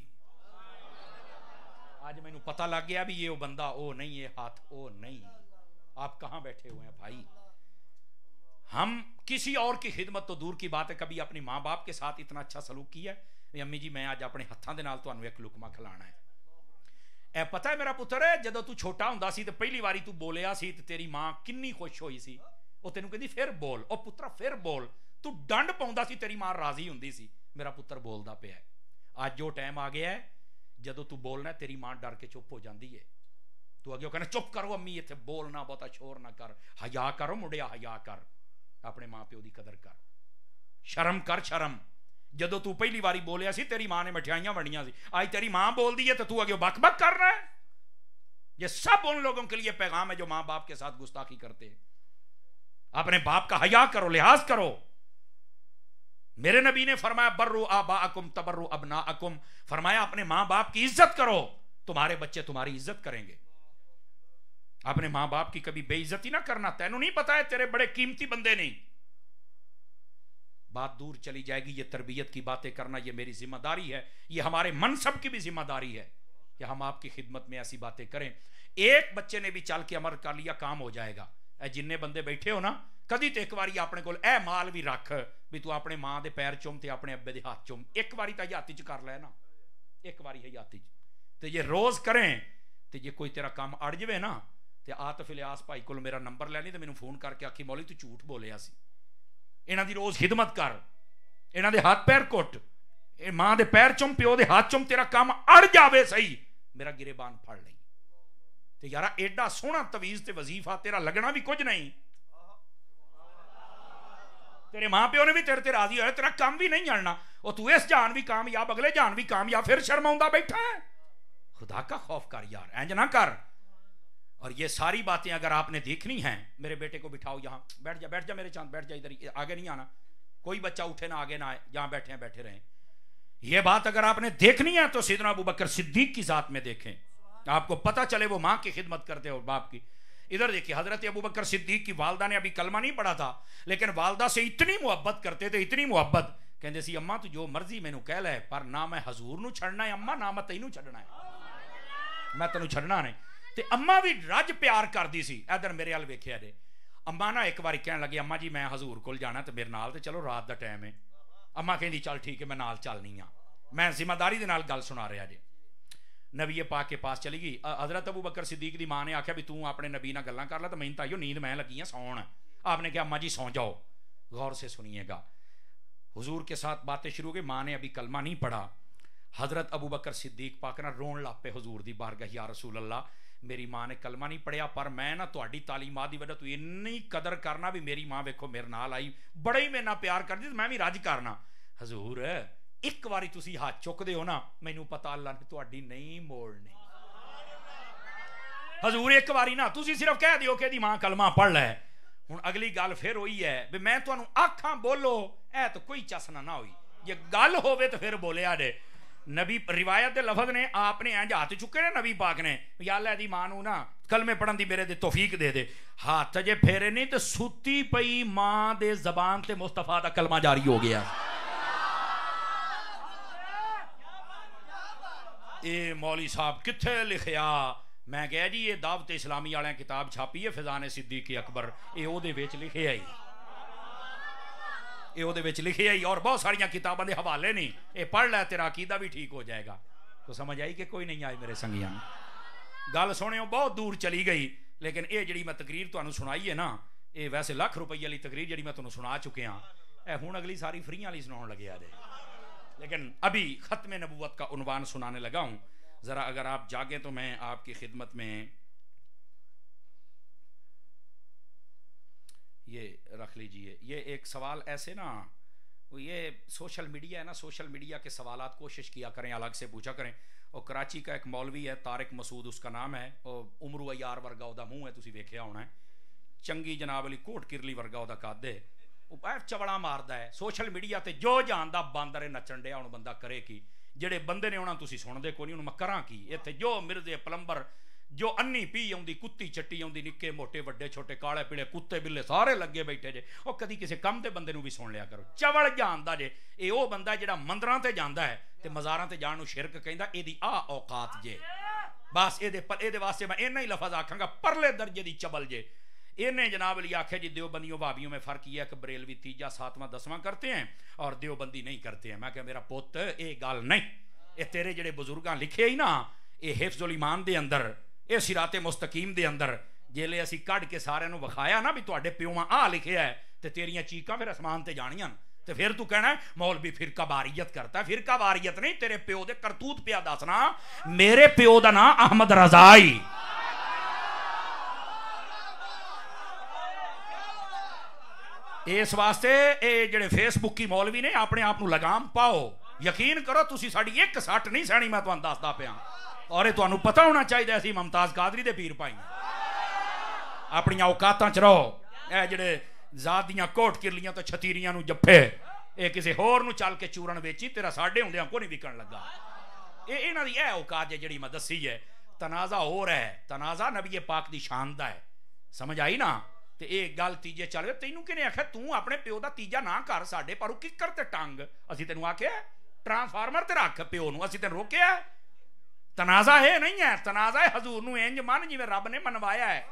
आज मैनू पता लग गया भी ये वो बंदा ओ नहीं, ये हाथ ओ नहीं। आप कहाँ बैठे हुए हैं भाई? हम किसी और की खिदमत तो दूर की बात है, कभी अपनी माँ बाप के साथ इतना अच्छा सलूक किया है? अम्मी जी मैं अज अपने हत्थों के नाल तुहानू एक लुकमा खिलाना है। ए पता है मेरा पुत्र, जदों तू छोटा हुंदा सी ते पहली बारी तू बोलिया सी ते तेरी माँ किन्नी खुश होई सी। वो तेनू कहती फिर बोल, ओ पुत्रा फिर बोल। तू डंड पाउंदा सी, तेरी माँ राजी हुंदी सी मेरा पुत्र बोलदा पिया है। अज जो टाइम आ गया है जदों तू बोलना तेरी माँ डर के चुप हो जाती है। तू अगे कहना चुप करो अम्मी, इत्थे बोलना बहुता शोर ना कर, हया करो मुंडिया, हया कर, अपने माँ प्यो की कदर कर, शर्म कर शर्म। जदों तू पहली बारी बोलिया सी तेरी माँ ने मिठाइयां वंडियां सी, आज तेरी माँ बोल दी है तो तू अगे बक बक कर रहा है। ये सब उन लोगों के लिए पैगाम है जो माँ बाप के साथ गुस्ताखी करते हैं। अपने बाप का हया करो, लिहाज करो। मेरे नबी ने फरमाया बर्रु आबाअकुम तबर्रु अबनाअकुम, फरमाया अपने माँ बाप की इज्जत करो, तुम्हारे बच्चे तुम्हारी इज्जत करेंगे। अपने माँ बाप की कभी बेइज्जती ना करना। तेनू नहीं पता है तेरे बड़े कीमती बंदे नहीं। बात दूर चली जाएगी। ये तरबियत की बातें करना ये मेरी जिम्मेदारी है, ये हमारे मनसब की भी जिम्मेदारी है कि हम आपकी खिदमत में ऐसी बातें करें। एक बच्चे ने भी चल के अमर कर लिया काम हो जाएगा। ए जिन्ने बंदे बैठे हो ना, कदी तो एक बारी अपने को ए माल भी रख भी तू अपने माँ के पैर चुम ते अपने अब्बे के हाथ चुम। एक बारी तो हयाती च कर लै ना, एक बारी हयाती च। तो ये रोज करें तो जे कोई तेरा काम अड़ जाए ना तो आतिफ इलियास भाई को मेरा नंबर लैनी तो मैनू फोन करके आखी मौली तू झूठ बोलिया सी। इन्हां दी रोज खिदमत कर, इन्हां दे हाथ पैर कुट, मां दे पैर चुम प्यो दे हाथ चुम, तेरा काम अड़ जावे सही मेरा गिरेबान फड़ लई। ते यारा एडा सोहना तवीज ते वजीफा तेरा लगना भी कुछ नहीं, तेरे मां प्यो ने भी तेरे ते राजी होया, तेरा काम भी नहीं अड़ना। और तू इस जान भी कामयाब अगले जान भी कामयाब, फिर शर्माउंदा बैठा है। खुदा का खौफ कर यार, इंज ना कर। और ये सारी बातें अगर आपने देखनी हैं, मेरे बेटे को बिठाओ यहाँ, बैठ जा बैठ जा मेरे चांद, बैठ जा इधर, आगे नहीं आना। कोई बच्चा उठे ना आगे ना आए, जहाँ बैठे हैं बैठे रहें। ये बात अगर आपने देखनी है तो सैयदना अबू बकर सिद्दीक की जात में देखें, आपको पता चले वो माँ की खिदमत करते हो बाप की। इधर देखिए हजरत अबू बकर सिद्दीक की वालदा ने अभी कलमा नहीं पढ़ा था, लेकिन वालदा से इतनी मुहब्बत करते थे, इतनी मुहब्बत, कहते सी अम्मा तू जो मर्जी मैनू कह लै, पर ना मैं हजूर नू छड़ना है अम्मा, ना मैं तैनू छड़ना है, मैं तेनू छड़ना नहीं। ते अम्मा भी रज प्यार करती सी। इधर मेरे वाल वेखिया जे, अम्मा ना एक बार कह लगी अम्मा जी मैं हजूर कोल जाना तो मेरे नाल, तो चलो रात का टाइम है। अम्मा कहती चल ठीक है मैं नाल चलनी हाँ, मैं जिम्मेदारी के नाल गल सुना रहा जे। नबी पाक के पास चली गई। हजरत अबू बकर सिद्दीक की माँ ने आख्या भी तू अपने नबी नाल गल्लां कर ला, तो मैनूं तां इहो नींद मैं लगी है सौण। आपने कहा अम्मा जी सौ जाओ। गौर से सुनिएगा, हुजूर के साथ बातें शुरू हो गई। माँ ने अभी कलमा नहीं पढ़ा। हजरत अबू बकर सिद्दीक पाक ना रोन लग पे हुजूर दी बारगाह, या रसूल अल्लाह मेरी माँ ने कलमा नहीं पढ़िया, पर मैं ना तुहाडी तालीमात दी वजह तू इन्नी कदर करना भी मेरी माँ वेखो मेरे नाल आई, बड़ा ही मेरे नाल प्यार करदी, मैं भी रज करना। हजूर एक बारी तुसी हाथ चुकदे हो ना, मैनू पता अल्लाह ने तुहाडी नहीं मोड़नी। हजूर एक बारी ना तुसी सिर्फ कह दियो कि दी माँ कलमा पढ़ लै। हुण अगली गल फिर होई है भी मैं तुहानू आखां बोलो, ऐ तो कोई चसना ना होई, जे गल होवे तो फिर बोलिया जे। नबी रिवायत के लफज ने आपने इंज हाथ चुके ने नबी पाक ने, या अल्लाह दी मां नू ना कलमे पढ़न दी मेरे दे तौफीक दे दे। हाथ जे फेरे नहीं तो सुती पई मां दे जबान ते मुस्तफा दा कलमा जारी हो गया। ए मौली साहब किथे लिखिया? मैं कहा जी ये दावत इस्लामी वाले किताब छापी है फिजान सिद्दीक अकबर, ये ओदे विच लिखिया ही, ये ओदे विच लिखिया ही, और बहुत सारिया किताबों के हवाले नहीं, ये पढ़ लै तेरा अकीदा भी ठीक हो जाएगा। तो समझ आई कि कोई नहीं आए मेरे संगियां? गल सुनियो बहुत दूर चली गई, लेकिन ये जी मैं तकरीर तुहानू सुनाई है ना, ये वैसे लख रुपये वाली तकरीर जी मैं तुहानू सुना चुके हाँ, हुण अगली सारी फ्री वाली सुनाउण लगे जे। लेकिन अभी खत्म नबूवत का उन्वान सुनाने लगा हूं, जरा अगर आप जागे तो मैं आपकी खिदमत में ये रख लीजिए। ये एक सवाल ऐसे ना, ये सोशल मीडिया है ना, सोशल मीडिया के सवालात कोशिश किया करें अलग से पूछा करें। और कराची का एक मौलवी है तारिक मसूद उसका नाम है, और उमरू अयार वर्गा उदा मुँह है, तुसी वेखिया होना है, चंगी जनाब अली कोट किरली वर्गा उदा कद है। चवड़ा मारदा है सोशल मीडिया ते जो जानदा बांदर है नचन डिया हुण बंदा करे की जेडे बंदे ने उन्हां तुसीं सुणदे कोई नहीं हुण मैं करां की इत्थे जो मिर्जे प्लंबर जो अन्नी पी आउंदी कुत्ती चट्टी आउंदी निक्के मोटे वड्डे छोटे काले पीले कुत्ते बिल्ले सारे लगे बैठे जे ओ कदी किसी कम दे बंदे नूं भी सुन लिया करो चवल जानदा जे ये ओ बंदा जेड़ा मंदरां ते जांदा है ते मज़ारां ते जाण नूं शिरक कहंदा इहदी आ औकात जे बस इहदे पर इहदे वास्ते मैं इन्ना ही लफज आखांगा परले दर्जे दी चबल जे इन्हें जनाब अली आखे जी देवबंदियों भाभियों में फ़र्क यह है कि बरेलवी तीजा सातवां दसवां करते हैं और देवबंदी नहीं करते हैं। मैं क्या मेरा पुत ये गल नहीं ये तेरे जेडे बुजुर्गां लिखे ही ना ये हिफ्ज़ुल ईमान दे अंदर ये सिराते मुस्तकीम दे अंदर जेले असी कढ़ के सारे नूं विखाया ना भी तुहाडे प्योवां आ लिखिया है ते तेरियां चीकां फिर आसमान ते जाणियां ते फिर तू कहना मौलवी फिरका वारियत करता है। फिरका वारियत नहीं तेरे प्यो दे करतूत पिया दसना। मेरे प्यो दा नां अहमद रज़ाई इस वास्ते ये जेडे फेसबुक की मौलवी ने अपने आप नूं लगाम पाओ यकीन करो तुसी साडी एक सट नहीं सहनी मैं तुहानूं दसदा पिया और तुहानूं पता होना चाहिए असीं मुमताज कादरी दे पीर भाई अपनी औकातां च रहो। ए जेडे ज़ात दियां कोट किरलियां तो छतीरियां नूं जप्फे ये किसी होर नूं चल के चूरन वेची तेरा साडे हुंदियां कोई नहीं विकण लगा ये इन्हां दी ए औकात है जिहड़ी मैं दसी है। तनाज़ा हो रहा है तनाज़ा नबी पाक दी शान दा है समझ आई ना ते ये गल तीजे चल तैनूं किहने आख्या तू अपने प्यो दा तीजा ना कर साडे पर किकर ते टंग असीं तैनूं आख्या ट्रांसफार्मर ते रख प्यो नूं असीं तैनूं रोकिया तनाज़ा है नहीं है तनाज़ा है हजूर नूं इंज मन जिवें रब ने मनवाया है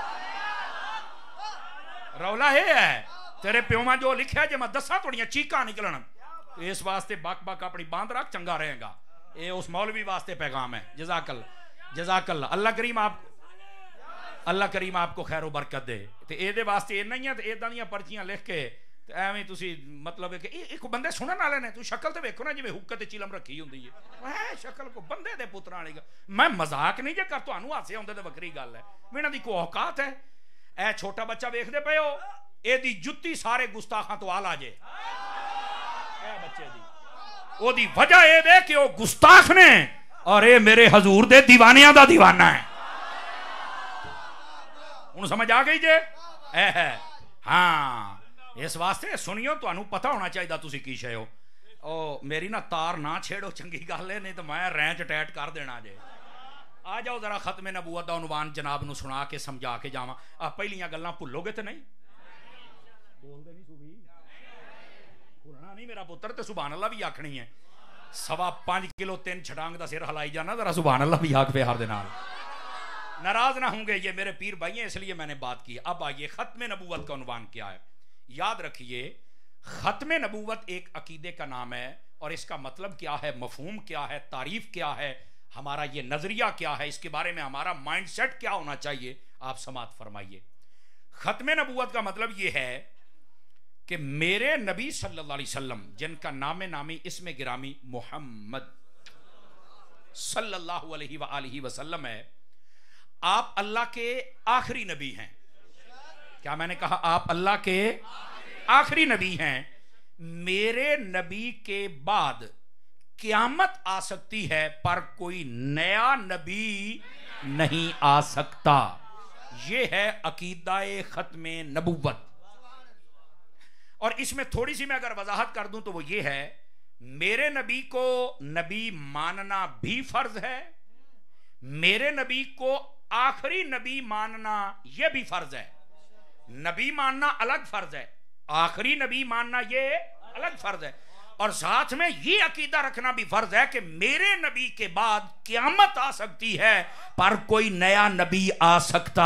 रौला ये है तेरे प्योमा जो लिखा जे मैं दसा थोड़ियां चीकां निकलन इस वास्ते बक बक अपनी बांध रख चंगा रहेगा ये उस मौलवी वास्ते पैगाम है। जज़ाकल जज़ाकल अल्लाह करीम आप अल्लाह करीम आपको खैरो बरकत दे ते एदे वास्ते इन्ना ही है ते इदां दियां पर्चियां लिख के ते एवें तुसी मतलब है कि एक बंदे सुनन वाले ने तू शक्ल ते वेखो ना जिवें हुक्क ते चिलम रखी हुंदी है ऐ शक्ल को बंदे दे पुत्तरां वाली मैं मजाक नहीं जे कर तुहानूं हासे आउंदे ते वखरी गल है इन्हां दी कोई औकात है। ए छोटा बच्चा वेखदे पए हो एदी जुत्ती सारे गुस्ताखां तो आला जे ए बच्चे दी ओदी वजह ए दे कि ओ गुस्ताख ने और ए मेरे हजूर दे दीवानियां दा दीवाना है। हुण समझ आ गई जे ए है हाँ इस वास्ते सुनियो तुहानूं पता होना चाहिए तुसीं की शे हो ओ मेरी ना तार ना छेड़ो चंगी गल है नहीं तो मैं रैंच टैट कर देना जे। आ जाओ जरा खत्मे नबूवत दा उनवान जनाब नूं सुना के समझा के जावां आ पहलियां गल्लां भुल्लोगे तो नहीं बोलदे नहीं सुभी भुलना नहीं मेरा पुत्र ते सुभान अल्लाह भी आखनी है सवा पांच किलो तीन छटांग दा सिर हलाई जाना जरा सुभान अल्लाह भी आख प्यार दे नाल नाराज ना होंगे ये मेरे पीर भाई हैं इसलिए मैंने बात की। अब आइए खत्मे नबूवत का उन्वान क्या है याद रखिए खत्मे नबूवत एक अकीदे का नाम है और इसका मतलब क्या है मफहूम क्या है तारीफ क्या है हमारा ये नजरिया क्या है इसके बारे में हमारा माइंडसेट क्या होना चाहिए आप समात फरमाइए। खत्मे नबूवत का मतलब ये है कि मेरे नबी सल्लल्लाहु अलैहि वसल्लम जिनका नामे नामी इसमें गिरामी मोहम्मद सल्लल्लाहु अलैहि वसल्लम है आप अल्लाह के आखिरी नबी हैं। क्या मैंने कहा आप अल्लाह के आखिरी नबी हैं। मेरे नबी के बाद क़यामत आ सकती है पर कोई नया नबी नहीं आ सकता। यह है अकीदाए खत्मे नबूवत। और इसमें थोड़ी सी मैं अगर वजाहत कर दूं तो वो ये है मेरे नबी को नबी मानना भी फर्ज है मेरे नबी को आखिरी नबी मानना यह भी फर्ज है। नबी मानना अलग फर्ज है आखिरी नबी मानना यह अलग फर्ज है और साथ में यह अकीदा रखना भी फर्ज है कि मेरे नबी के बाद क़यामत आ सकती है पर कोई नया नबी आ सकता।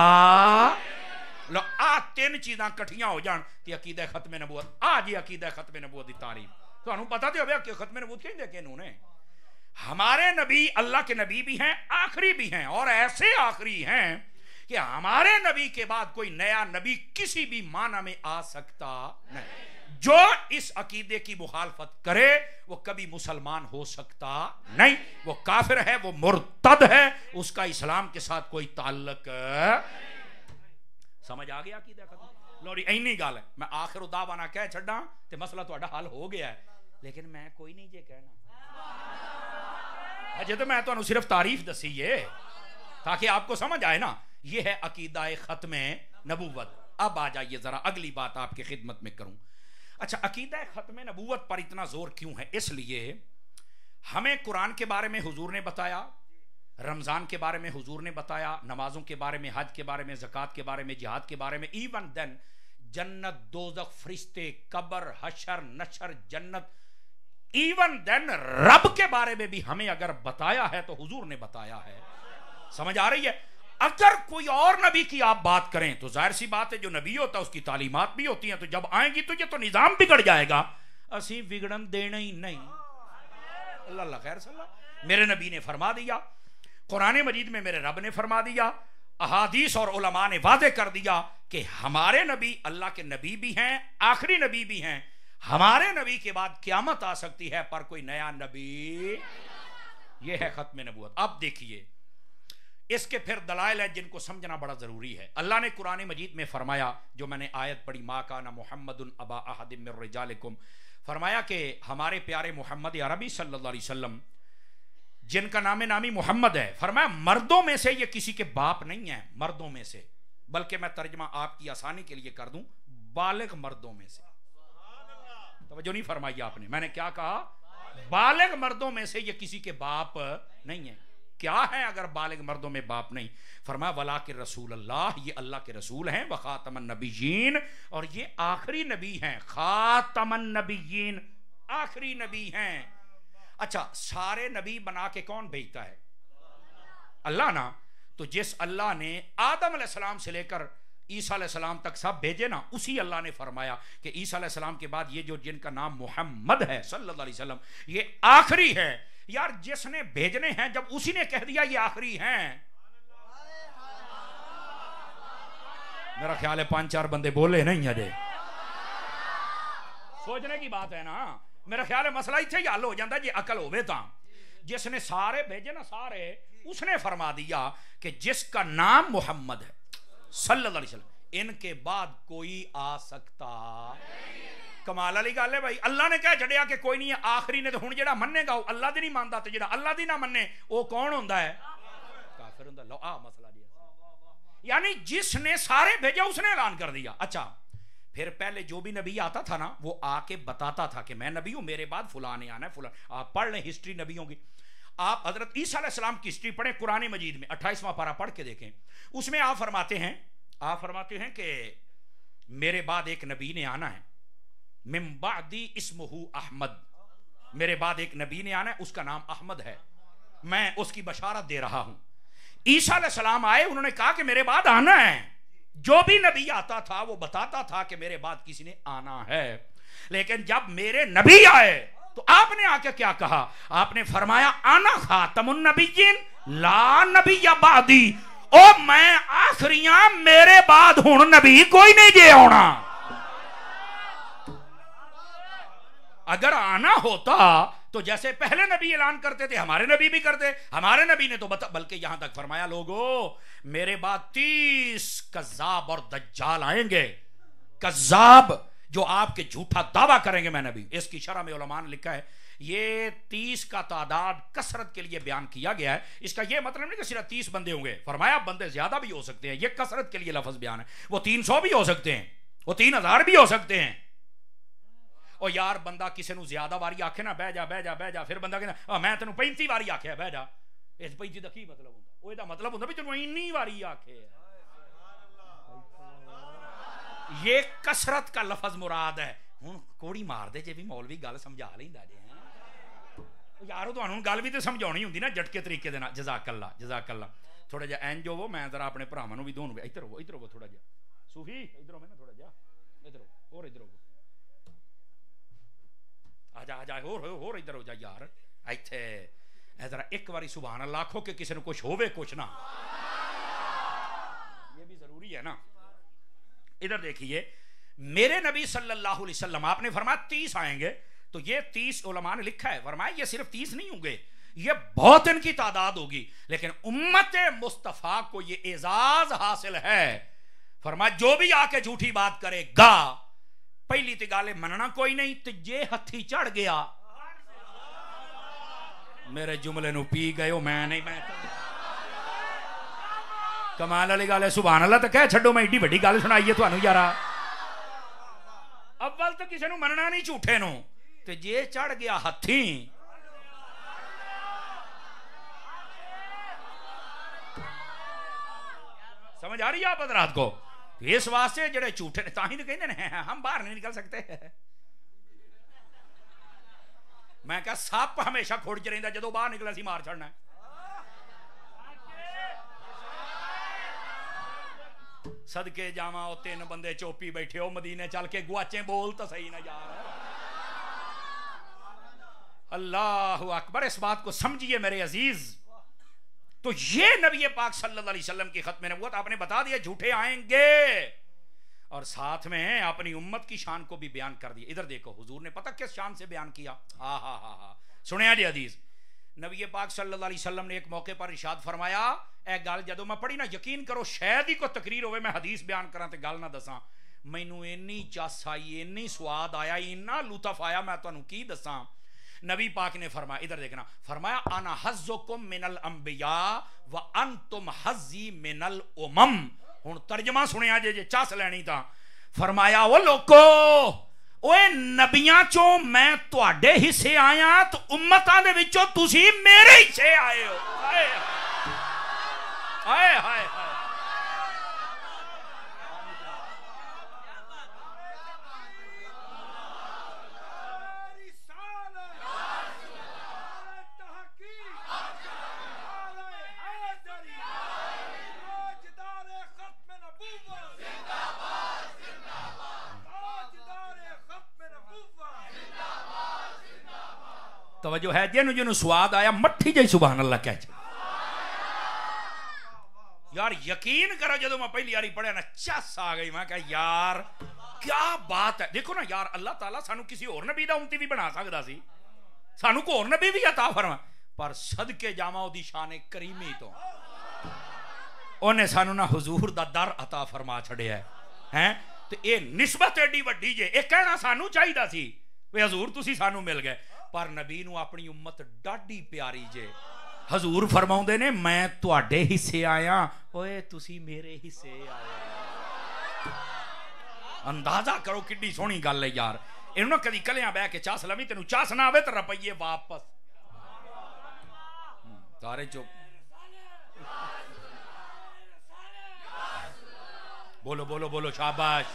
लो आ तीन चीज़ां कठियां हो जान ते अकीदा खत्मे नबूवत आज ही अकीदा खत्मे नबूवत की तारीफ तुहानूं पता तो होवे कि खत्मे नबूवत कहंदे किहनूं ने। हमारे नबी अल्लाह के नबी भी हैं आखिरी भी हैं और ऐसे आखिरी हैं कि हमारे नबी के बाद कोई नया नबी किसी भी माना में आ सकता नहीं। जो इस अकीदे की मुखालफत करे वो कभी मुसलमान हो सकता नहीं वो काफिर है वो मुर्तद है उसका इस्लाम के साथ कोई ताल्लुक। समझ आ गया अकीदा खत्म लोरी इन्नी गल है मैं आखिर दावाना कह छड्डा ते मसला तुहाडा हल हो गया है लेकिन मैं कोई नहीं जे कहना अजे तो मैं तुहानूं सिर्फ तारीफ दसी है ताकि आपको समझ आए ना। यह है अकीदाए खत्मे नबूवत। अब आ जाइए जरा अगली बात आपकी खिदमत में करूं। अच्छा, अकीदा खत्म नबूवत पर इतना जोर क्यों है? इसलिए हमें कुरान के बारे में हुजूर ने बताया, रमजान के बारे में हुजूर ने बताया, नमाजों के बारे में, हज के बारे में, ज़कात के बारे में, जिहाद के बारे में, इवन देन जन्नत, दोज़ख, फरिश्ते, कब्र, हशर, नशर, जन्नत, इवन देन रब के बारे में भी हमें अगर बताया है तो हुजूर ने बताया है। समझ आ रही है? अगर कोई और नबी की आप बात करें तो जाहिर सी बात है जो नबी होता है उसकी तालीमात भी होती हैं, तो जब आएंगी तो ये तो निजाम बिगड़ जाएगा। असी बिगड़न देना ही नहीं। अल्लाह खैर सल्ला। मेरे नबी ने फरमा दिया, कुरान मजीद में मेरे रब ने फरमा दिया, अहादीस और उलमा ने वादे कर दिया कि हमारे नबी अल्लाह के नबी भी हैं, आखिरी नबी भी हैं। हमारे नबी के बाद क़यामत आ सकती है पर कोई नया नबी। यह है खत्म नबूवत। अब देखिए इसके फिर दलाइल है जिनको समझना बड़ा जरूरी है। अल्लाह ने कुरान मजीद में फरमाया, जो मैंने आयत पढ़ी, मा काना मुहम्मदुन अबा अहदिम मिर रिजालिकुम, फरमाया कि हमारे प्यारे मोहम्मद अरबी सल्लल्लाहु अलैहि वसल्लम जिनका नाम नामी मोहम्मद है, फरमाया मर्दों में से ये किसी के बाप नहीं है, मर्दों में से, बल्कि मैं तर्जमा आपकी आसानी के लिए कर दूं, बालिग मर्दों में से। तवज्जो नहीं फरमाई आपने, मैंने क्या कहा? बालिग मर्दों में से ये किसी के बाप नहीं है। क्या है अगर बालिग मर्दों में बाप नहीं? फरमाया वला के रसूल अल्लाह, ये अल्लाह के रसूल हैं, व खातमन नबीयीन, और ये आखिरी नबी हैं। खातमन नबीयीन, आखिरी नबी हैं। अच्छा, सारे नबी बना के कौन भेजता है? अल्लाह ना। तो जिस अल्लाह ने आदम अलैहिस्सलाम से लेकर ईसा अलैहिस्सलाम तक सब भेजे ना, उसी अल्लाह ने फरमाया कि ईसा अलैहिस्सलाम के बाद ये जो जिनका नाम मोहम्मद है सल्लल्लाहु अलैहि वसल्लम, ये आखिरी है। यार जिसने भेजने हैं जब उसी ने कह दिया ये आखिरी हैं, मेरा ख्याल है पांच चार बंदे बोले नहीं अजय। सोचने की बात है ना। मेरा ख्याल है मसला इत्थे ही हल हो जाता जे अकल होवे तां। जिसने सारे भेजे ना सारे, उसने फरमा दिया कि जिसका नाम मोहम्मद है सल्लल्लाहु अलैहि वसल्लम, इनके बाद कोई आ सकता। कमाल वाली गल है भाई। अल्लाह ने कह छड़िया कि कोई नहीं है, आखिरी ने। तो हुण जेड़ा मन्नेगा वो अल्लाह दी नहीं मानदा, ते जेड़ा अल्लाह दी ना मन्ने वो कौन हुंदा है? काफिर हुंदा। लो आ मसला जी। यानी जिसने सारे भेजे उसने ऐलान कर दिया। अच्छा, फिर पहले जो भी नबी आता था ना, वो आके बताता था कि मैं नबी हूं, मेरे बाद फुलां ने आना है, फुलां। आप पढ़ लें हिस्ट्री नबियों की। आप हजरत ईसा अलैहिस्सलाम की हिस्ट्री पढ़ें कुरान मजीद में, अट्ठाईसवां पारा पढ़ के देखें। उसमें आप फरमाते हैं आप फरमाते हैं कि मेरे बाद एक नबी ने आना है, मिन बादी इस्मुहु अहमद, मेरे बाद एक नबी ने आना है, उसका नाम अहमद है, मैं उसकी बशारत दे रहा हूं। ईसा अलैहिस्सलाम आए, उन्होंने कहा कि मेरे बाद आना है। जो भी नबी आता था वो बताता था कि मेरे बाद किसी ने आना है। लेकिन जब मेरे नबी आए तो आपने आके क्या कहा? आपने फरमाया आना खातमुन नबिय्यीन ला नबिय्य बादी, ओ मैं आखिरियां, मेरे बाद हुण नबी कोई नहीं जे आना। अगर आना होता तो जैसे पहले नबी ऐलान करते थे हमारे नबी भी करते। हमारे नबी ने तो बता, बल्कि यहां तक फरमाया लोगों मेरे बाद तीस कज़्ज़ाब और दज्जाल आएंगे। कज़्ज़ाब जो आपके झूठा दावा करेंगे मैं नबी। इसकी शरह में उलमा ने लिखा है ये तीस का तादाद कसरत के लिए बयान किया गया है। इसका यह मतलब नहीं कि सिर्फ तीस बंदे होंगे, फरमाया बंदे ज्यादा भी हो सकते हैं। यह कसरत के लिए लफ्ज बयान है। वो तीन सौ भी हो सकते हैं, वो तीन हजार भी हो सकते हैं। और यार बंदा किसी को ज्यादा वारी आखे ना बह जा बह जा बह जा, फिर बंदा कहना मैं तेन पैंती वारी आख्या बह जा, इस पैंती का की मतलब होता? वो मतलब होता भी तेन इन्नी वारी आखे। ये कसरत का लफज मुराद है। हुण कोड़ी मार दे जे भी मौलवी गल समझा लैंदा जे यारो, तुहानू गल भी तो समझाउणी हुंदी ना झटके तरीके दे नाल। जज़ाकल्ला जज़ाकल्ला। थोड़ा जिहा इंज होवो, मैं जरा अपने भरावां नू भी दोनों इधर हो इधर हो थोड़ा जिहा सूफी इधर हो, मैं ना थोड़ा जिहा इधर हो और इधर हो आजा आजा होर होर इधर हो जा यार। इत्थे जरा एक बारी सुभान अल्लाह आखो कि किसी ने कुछ होवे कुछ ना, ये भी जरूरी है ना। इधर देखिए मेरे नबी सल्लल्लाहु अलैहि वसल्लम, आपने फरमाया तीस आएंगे, तो ये तीस उलमा ने लिखा है, फरमाया ये सिर्फ तीस नहीं होंगे, ये बहुत इनकी तादाद होगी। लेकिन उम्मत मुस्तफा को ये एजाज हासिल है, फरमाया जो भी आके झूठी बात करेगा पहली तो गाले मनना कोई नहीं, तो जे हथी चढ़ गया मेरे जुमले नु पी गयो। मैं नहीं मैं कमाल वाली गल है। सुभान अल्लाह तो कह छो, मैं एडी बड़ी गल सुनाई है थानू यारा। अव्वल तो किसी को मनना नहीं झूठे नो, ते जे चढ़ गया हथी समझ आ रही है आप हजरात को। इस वास्ते जेडे झूठे ने ताही तो कहते हैं हम बाहर नहीं निकल सकते। मैं क्या सप हमेशा खुड़ च रहिंदा, जदों बाहर निकला सी मार छड़ना। सदके जावा ओ तीन बंदे चोपी बैठे हो मदीने चल के, गुआचे बोल तो सही ना यार। अल्लाह अकबर। इस बात को समझिए मेरे अजीज। तो ये नबी पाक सल्लल्लाहु अलैहि वसल्लम की खत्म नबूवत आपने बता दिया, झूठे आएंगे और साथ में अपनी उम्मत की शान को भी बयान कर दिया। इधर देखो हुजूर ने पता किस शान से बयान किया। हा हा हा हा सुनिया जी हदीस। नबी पाक सल्लल्लाहु अलैहि वसल्लम ने एक मौके पर इरशाद फरमाया, ए गल जदों मैं पढ़ी ना यकीन करो शायद ही कोई तकरीर होवे मैं हदीस बयान करा ते गल ना दसा, मैनू इन्नी चस आई, इन्नी स्वाद आया, इन्ना लुत्फ आया, मैं तुहानू की दसा। नबी पाक ने फरमाया, इधर देखना, फरमाया अना हज़्ज़ुकुम मिनल अंबिया व अंतुम हज़्ज़ी मिनल उमम। हुण तर्जमा सुनिया जे जे चस लैनी ता फरमाया ओ लोको ओए नबियां चों मैं तुहाडे हिस्से आया तो उम्मतां दे विचों तुसी मेरे हिस्से आए हो। हाय हाय हाय हाय। तवज्जो है जिन्हों जिन्हों स्वाद आया मट्ठी जी सुभान अल्लाह कह। यार यकीन करो जब मैं पहली बारी पढ़िया ना चस आ गई, मैं कहा यार क्या बात है। देखो ना यार अल्लाह ताला सानू किसी और नबी दा उम्मती भी बना सकदा सी, सानू को और नबी भी अता फरमा, पर सदके जावा ओदी शान करीमी तो ओने सानू ना हुजूर दा दर अता फरमा छड़िया है हैं। ते ए निस्बत एडी वड्डी जे, ए कहना सानू चाहिदा सी वे हुजूर तुसी सानू मिल गए, पर नबी नू अपनी उम्मत डाडी प्यारी जे। हजूर फरमाउंदे ने मैं तुहाडे हिस्से आया, ओए तुसी मेरे हिस्से आए। अंदाजा करो किड्डी सोहनी गल है यार। इन्हू ना कदी कलियां बह के चस लवी, तेनू चस ना आवे तो रुपये वापस। सारे चुप बोलो बोलो बोलो शाबाश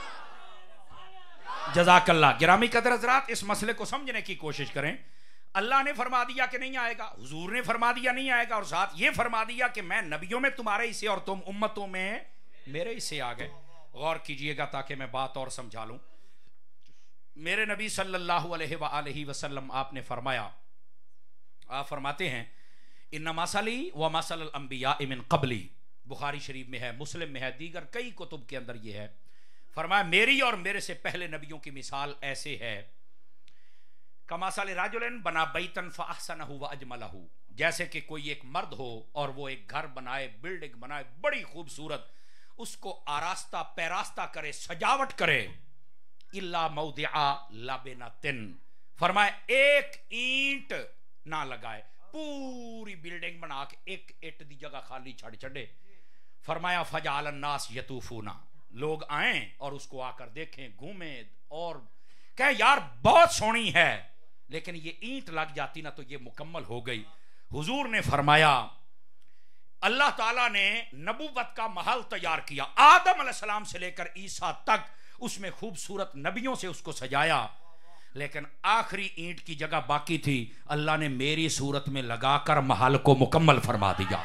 जज़ाकल्लाह। गिरामी कदर हज़रात इस मसले को समझने की कोशिश करें। अल्लाह ने फरमा दिया कि नहीं आएगा, हुजूर ने फरमा दिया नहीं आएगा, और साथ ये फरमा दिया कि मैं नबियों में तुम्हारे हिस्से और तुम उम्मतों में मेरे हिस्से आ गए। गौर कीजिएगा ताकि मैं बात और समझा लूं। मेरे नबी सल्लल्लाहु अलैहि वसल्लम आपने फरमाया, आप फरमाते हैं इन्ना मसली व मसल अंबिया मिन क़ब्ली, बुखारी शरीफ में है, मुस्लिम में है, दीगर कई कुतुब के अंदर ये है। फरमाया मेरी और मेरे से पहले नबियों की मिसाल ऐसे है, कमासल राजुलन बना बैतन फअहसनहु व अजमलहु, जैसे कि कोई एक मर्द हो और वो एक घर बनाए, बिल्डिंग बनाए बड़ी खूबसूरत, उसको आरास्ता पैरास्ता करे, सजावट करे, इल्ला मौदिआ लाबिनतिन, फरमाया एक ईंट ना लगाए, पूरी बिल्डिंग बना के एक ईंट दी जगह खाली छड़ छड़े। फरमाया फजालन नास यतूफूना, लोग आए और उसको आकर देखें, घूमें और कहे यार बहुत सोहनी है, लेकिन ये ईंट लग जाती ना तो ये मुकम्मल हो गई। हुजूर ने फरमाया अल्लाह ताला ने नबूवत का महल तैयार किया, आदम अलैहिस्सलाम से लेकर ईसा तक उसमें खूबसूरत नबियों से उसको सजाया, लेकिन आखिरी ईंट की जगह बाकी थी, अल्लाह ने मेरी सूरत में लगाकर महल को मुकम्मल फरमा दिया।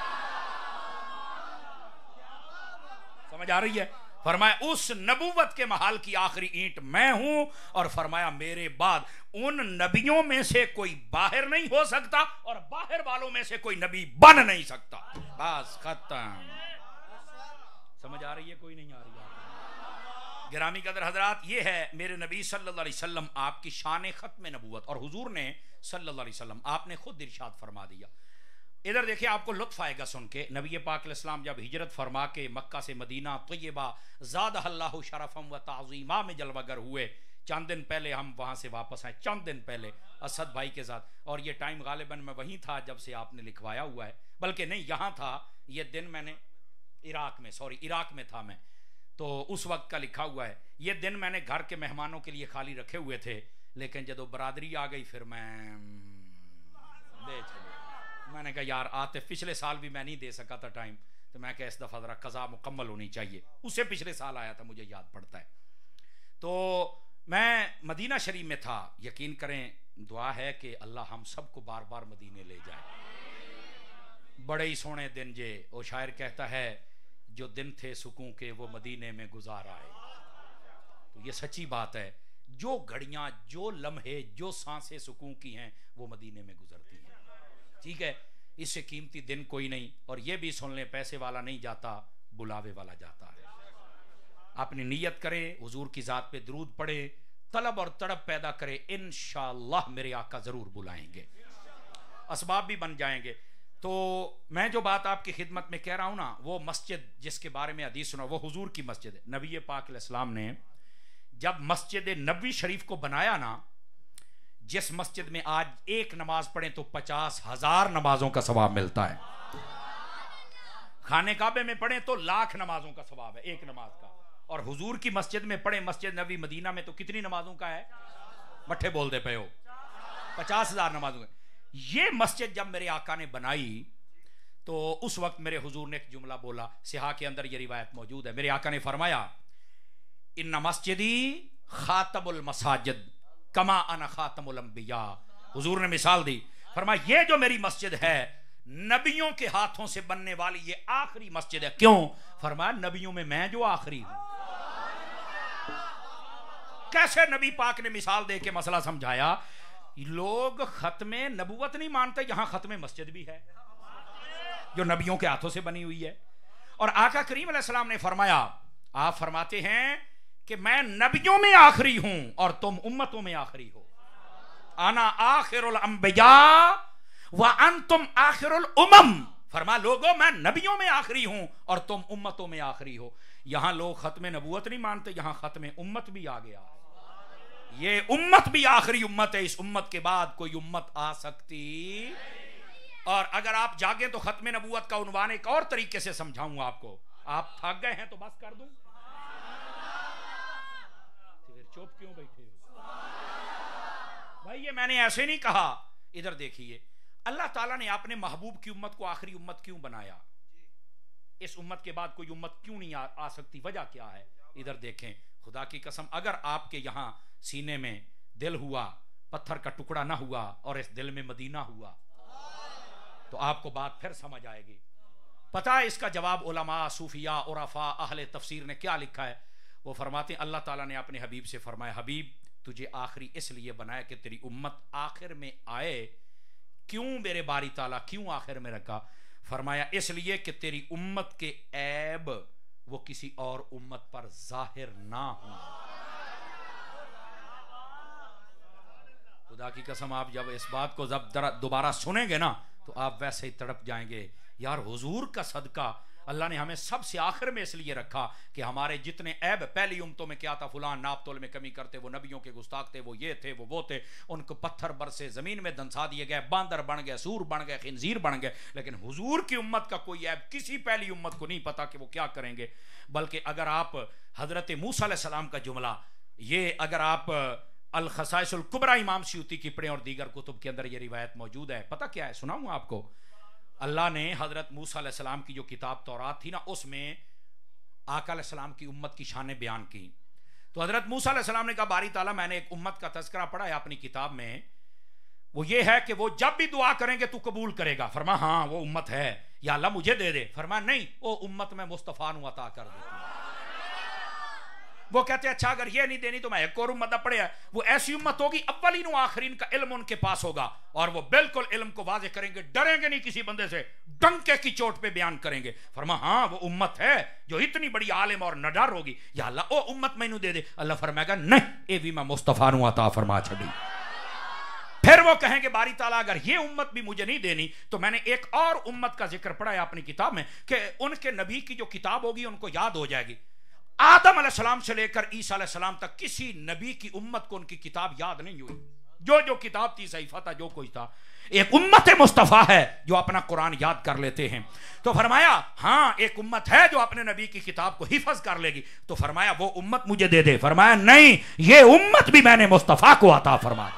समझ आ रही है? फरमाया उस नबूवत के महल की आखिरी ईंट मैं हूं, और फरमाया मेरे बाद उन नबियों में से कोई बाहर नहीं हो सकता और बाहर वालों में से कोई नबी बन नहीं सकता। बस खत्म। समझ आ रही है? कोई नहीं आ रही है? गिरामी कदर हजरात, ये है मेरे नबी सल्लल्लाहु अलैहि वसल्लम आपकी शान खत्म नबूवत। और हुजूर ने सल्लल्लाहु अलैहि वसल्लम आपने खुद इरशाद फरमा दिया। इधर देखिए आपको लुत्फ आएगा सुन के, नबी पाक अलैहिस्सलाम जब हिजरत फरमा के मक्का से मदीना तय्यबा ज़ादहल्लाहु शरफम व ताज़ीमा में जलवागर हुए, चंद दिन पहले हम वहाँ से वापस आए, चंद दिन पहले असद भाई के साथ, और ये टाइम गालिबन मैं वहीं था जब से आपने लिखवाया हुआ है, बल्कि नहीं यहाँ था, ये दिन मैंने इराक में, सॉरी इराक में था मैं, तो उस वक्त का लिखा हुआ है। ये दिन मैंने घर के मेहमानों के लिए खाली रखे हुए थे, लेकिन जब बरादरी आ गई फिर मैं दे चले। मैंने कहा यार आते, पिछले साल भी मैं नहीं दे सका था टाइम, तो मैं कहा इस दफ़ा ज़रा कज़ा मुकम्मल होनी चाहिए। उससे पिछले साल आया था, मुझे याद पड़ता है। तो मैं मदीना शरीफ में था। यकीन करें दुआ है कि अल्लाह हम सबको बार बार मदीने ले जाए। बड़े ही सोने दिन जे, वो शायर कहता है जो दिन थे सुकून के वो मदीने में गुजार आए। तो ये सच्ची बात है, जो घड़ियां, जो लम्हे, जो सांसें सुकून की हैं वो मदीने में गुजरती हैं। ठीक है, इससे कीमती दिन कोई नहीं। और ये भी सुन लें, पैसे वाला नहीं जाता, बुलावे वाला जाता है। अपनी नीयत करें, हुजूर की जात पे दरूद पढ़े, तलब और तड़प पैदा करे, इंशाअल्लाह मेरे आका जरूर बुलाएंगे, असबाब भी बन जाएंगे। तो मैं जो बात आपकी खिदमत में कह रहा हूं ना, वो मस्जिद जिसके बारे में हदीस सुना, वो हुजूर की मस्जिद है। नबी पाक अलैहिस्सलाम ने जब मस्जिद नबवी शरीफ को बनाया ना, जिस मस्जिद में आज एक नमाज पढ़े तो पचास हजार नमाजों का सवाब मिलता है, खाने काबे में पढ़े तो लाख नमाजों का सवाब है एक नमाज का, और हुजूर की मस्जिद में पढ़े, मस्जिद नबी मदीना में, तो कितनी नमाजों का है? मट्ठे बोल दे पे हो, पचास हजार नमाजों का। ये मस्जिद जब मेरे आका ने बनाई तो उस वक्त मेरे हुजूर ने एक जुमला बोला, सिहा के अंदर ये रिवायत मौजूद है। मेरे आका ने फरमाया, इन्ना मस्जिदी खातमुल मसाजिद कमा अना खातमुल अंबिया। हुजूर ने मिसाल दी, फरमाया ये जो मेरी मस्जिद है नबियों के हाथों से बनने वाली ये आखिरी मस्जिद है। क्यों? फरमाया नबियों में मैं जो आखिरी हूं। कैसे? नबी पाक ने मिसाल दे के मसला समझाया। लोग खत्मे नबूवत नहीं मानते, यहां खत्मे मस्जिद भी है जो नबियों के हाथों से बनी हुई है। और आका करीम अलैहिस्सलाम ने फरमाया, आप फरमाते हैं कि मैं नबियों में आखिरी हूं और तुम उम्मतों में आखिरी हो। आना आखिरुल अंबिया व अंतुम आखिरुल उमम। फरमा लोगों मैं नबियों में आखिरी हूं और तुम उम्मतों में आखिरी हो। यहां लोग खत्मे नबूवत नहीं मानते, यहां खत्मे उम्मत भी आ गया है। ये उम्मत भी आखिरी उम्मत है, इस उम्मत के बाद कोई उम्मत आ सकती। और अगर आप जागे तो खत्मे नबूवत का उन्वान एक और तरीके से समझाऊंगा आपको। आप थक गए हैं तो बस कर दूं, फिर चुप क्यों बैठे हो भाई? ये मैंने ऐसे नहीं कहा। इधर देखिए, अल्लाह ताला ने अपने महबूब की उम्मत को आखिरी उम्मत क्यों बनाया? इस उम्मत के बाद कोई उम्मत क्यों नहीं आ, आ सकती? वजह क्या है? इधर देखें, खुदा की कसम अगर आपके यहां सीने में दिल हुआ, पत्थर का टुकड़ा ना हुआ और इस दिल में मदीना हुआ, तो आपको बात फिर समझ आएगी। पता है इसका जवाब उलमा, सूफिया, उरफा, अहले तफसीर ने क्या लिखा है? वो फरमाते हैं, अल्लाह ताला ने अपने हबीब से फरमाया, हबीब तुझे आखिरी इसलिए बनाया कि तेरी उम्मत आखिर में आए। क्यों मेरे बारी ताला क्यों आखिर में रखा? फरमाया इसलिए कि तेरी उम्मत के ऐब वो किसी और उम्मत पर जाहिर ना हो। खुदा की कसम आप जब इस बात को जब दोबारा सुनेंगे ना तो आप वैसे ही तड़प जाएंगे। यार हुजूर का सदका अल्लाह ने हमें सबसे आखिर में इसलिए रखा कि हमारे जितने ऐब पहली उम्मतों में क्या था, फुलान नापतोल में कमी करते, वो नबियों के गुस्ताख थे, वो ये थे, वो वो थे, उनको पत्थर बरसे जमीन में दंसा दिए गए, बांदर बन गए, सूर बन गए, खिंजीर बन गए। लेकिन हुजूर की उम्मत का कोई ऐब किसी पहली उम्मत को नहीं पता कि वो क्या करेंगे। बल्कि अगर आप हजरत मूसा अलैहिस्सलाम का जुमला, ये अगर आप अल खसाइसुल कुबरा इमाम सियूती की पढ़ें और दीगर कुतुब के अंदर ये रिवायत मौजूद है। पता क्या है, सुनाऊं आपको। अल्लाह ने हजरत मूसा अलैहिस्सलाम की जो किताब तौरात थी ना, उसमें आका अलैहिस्सलाम की उम्मत की शानें बयान की। तो हजरत मूसा अलैहिस्सलाम ने कहा, बारी ताला मैंने एक उम्मत का तज़किरा पढ़ा है अपनी किताब में, वो ये है कि वो जब भी दुआ करेंगे तू कबूल करेगा। फरमा हाँ वो उम्मत है, या अल्लाह मुझे दे दे। फरमा नहीं, वो उम्मत में मुस्तफा नु अता कर देती। वो कहते अच्छा अगर ये नहीं देनी तो मैं एक और उम्मत पढ़े है, वो ऐसी उम्मत होगी अव्वलीन व आखिरीन का इल्म उनके पास होगा और वो बिल्कुल इल्म को वाज़े करेंगे, डरेंगे नहीं किसी बंदे से, डंके की चोट पे बयान करेंगे। फरमा हाँ वो उम्मत है जो इतनी बड़ी आलिम और नडर होगी। या अल्लाह ओ उम्मत मैनू दे दे। अल्लाह फरमाएगा नहीं, ये भी मैं मुस्तफा नु अता फरमा छड़ी। फिर वो कहेंगे बारी ताला अगर ये उम्मत भी मुझे नहीं देनी तो मैंने एक और उम्मत का जिक्र पढ़ा है अपनी किताब में कि उनके नबी की जो किताब होगी उनको याद हो जाएगी। आदम अलैहिस्सलाम से लेकर ईसा अलैहिस्सलाम तक किसी नबी की उम्मत को उनकी किताब याद नहीं हुई। जो जो किताब थी, सहीफा था, जो कोई था, एक उम्मत मुस्तफ़ा है जो अपना कुरान याद कर लेते हैं। तो फरमाया हाँ एक उम्मत है जो अपने नबी की किताब को हिफज कर लेगी। तो फरमाया वो उम्मत मुझे दे दे। फरमाया नहीं, ये उम्मत भी मैंने मुस्तफ़ा को अता फरमाया।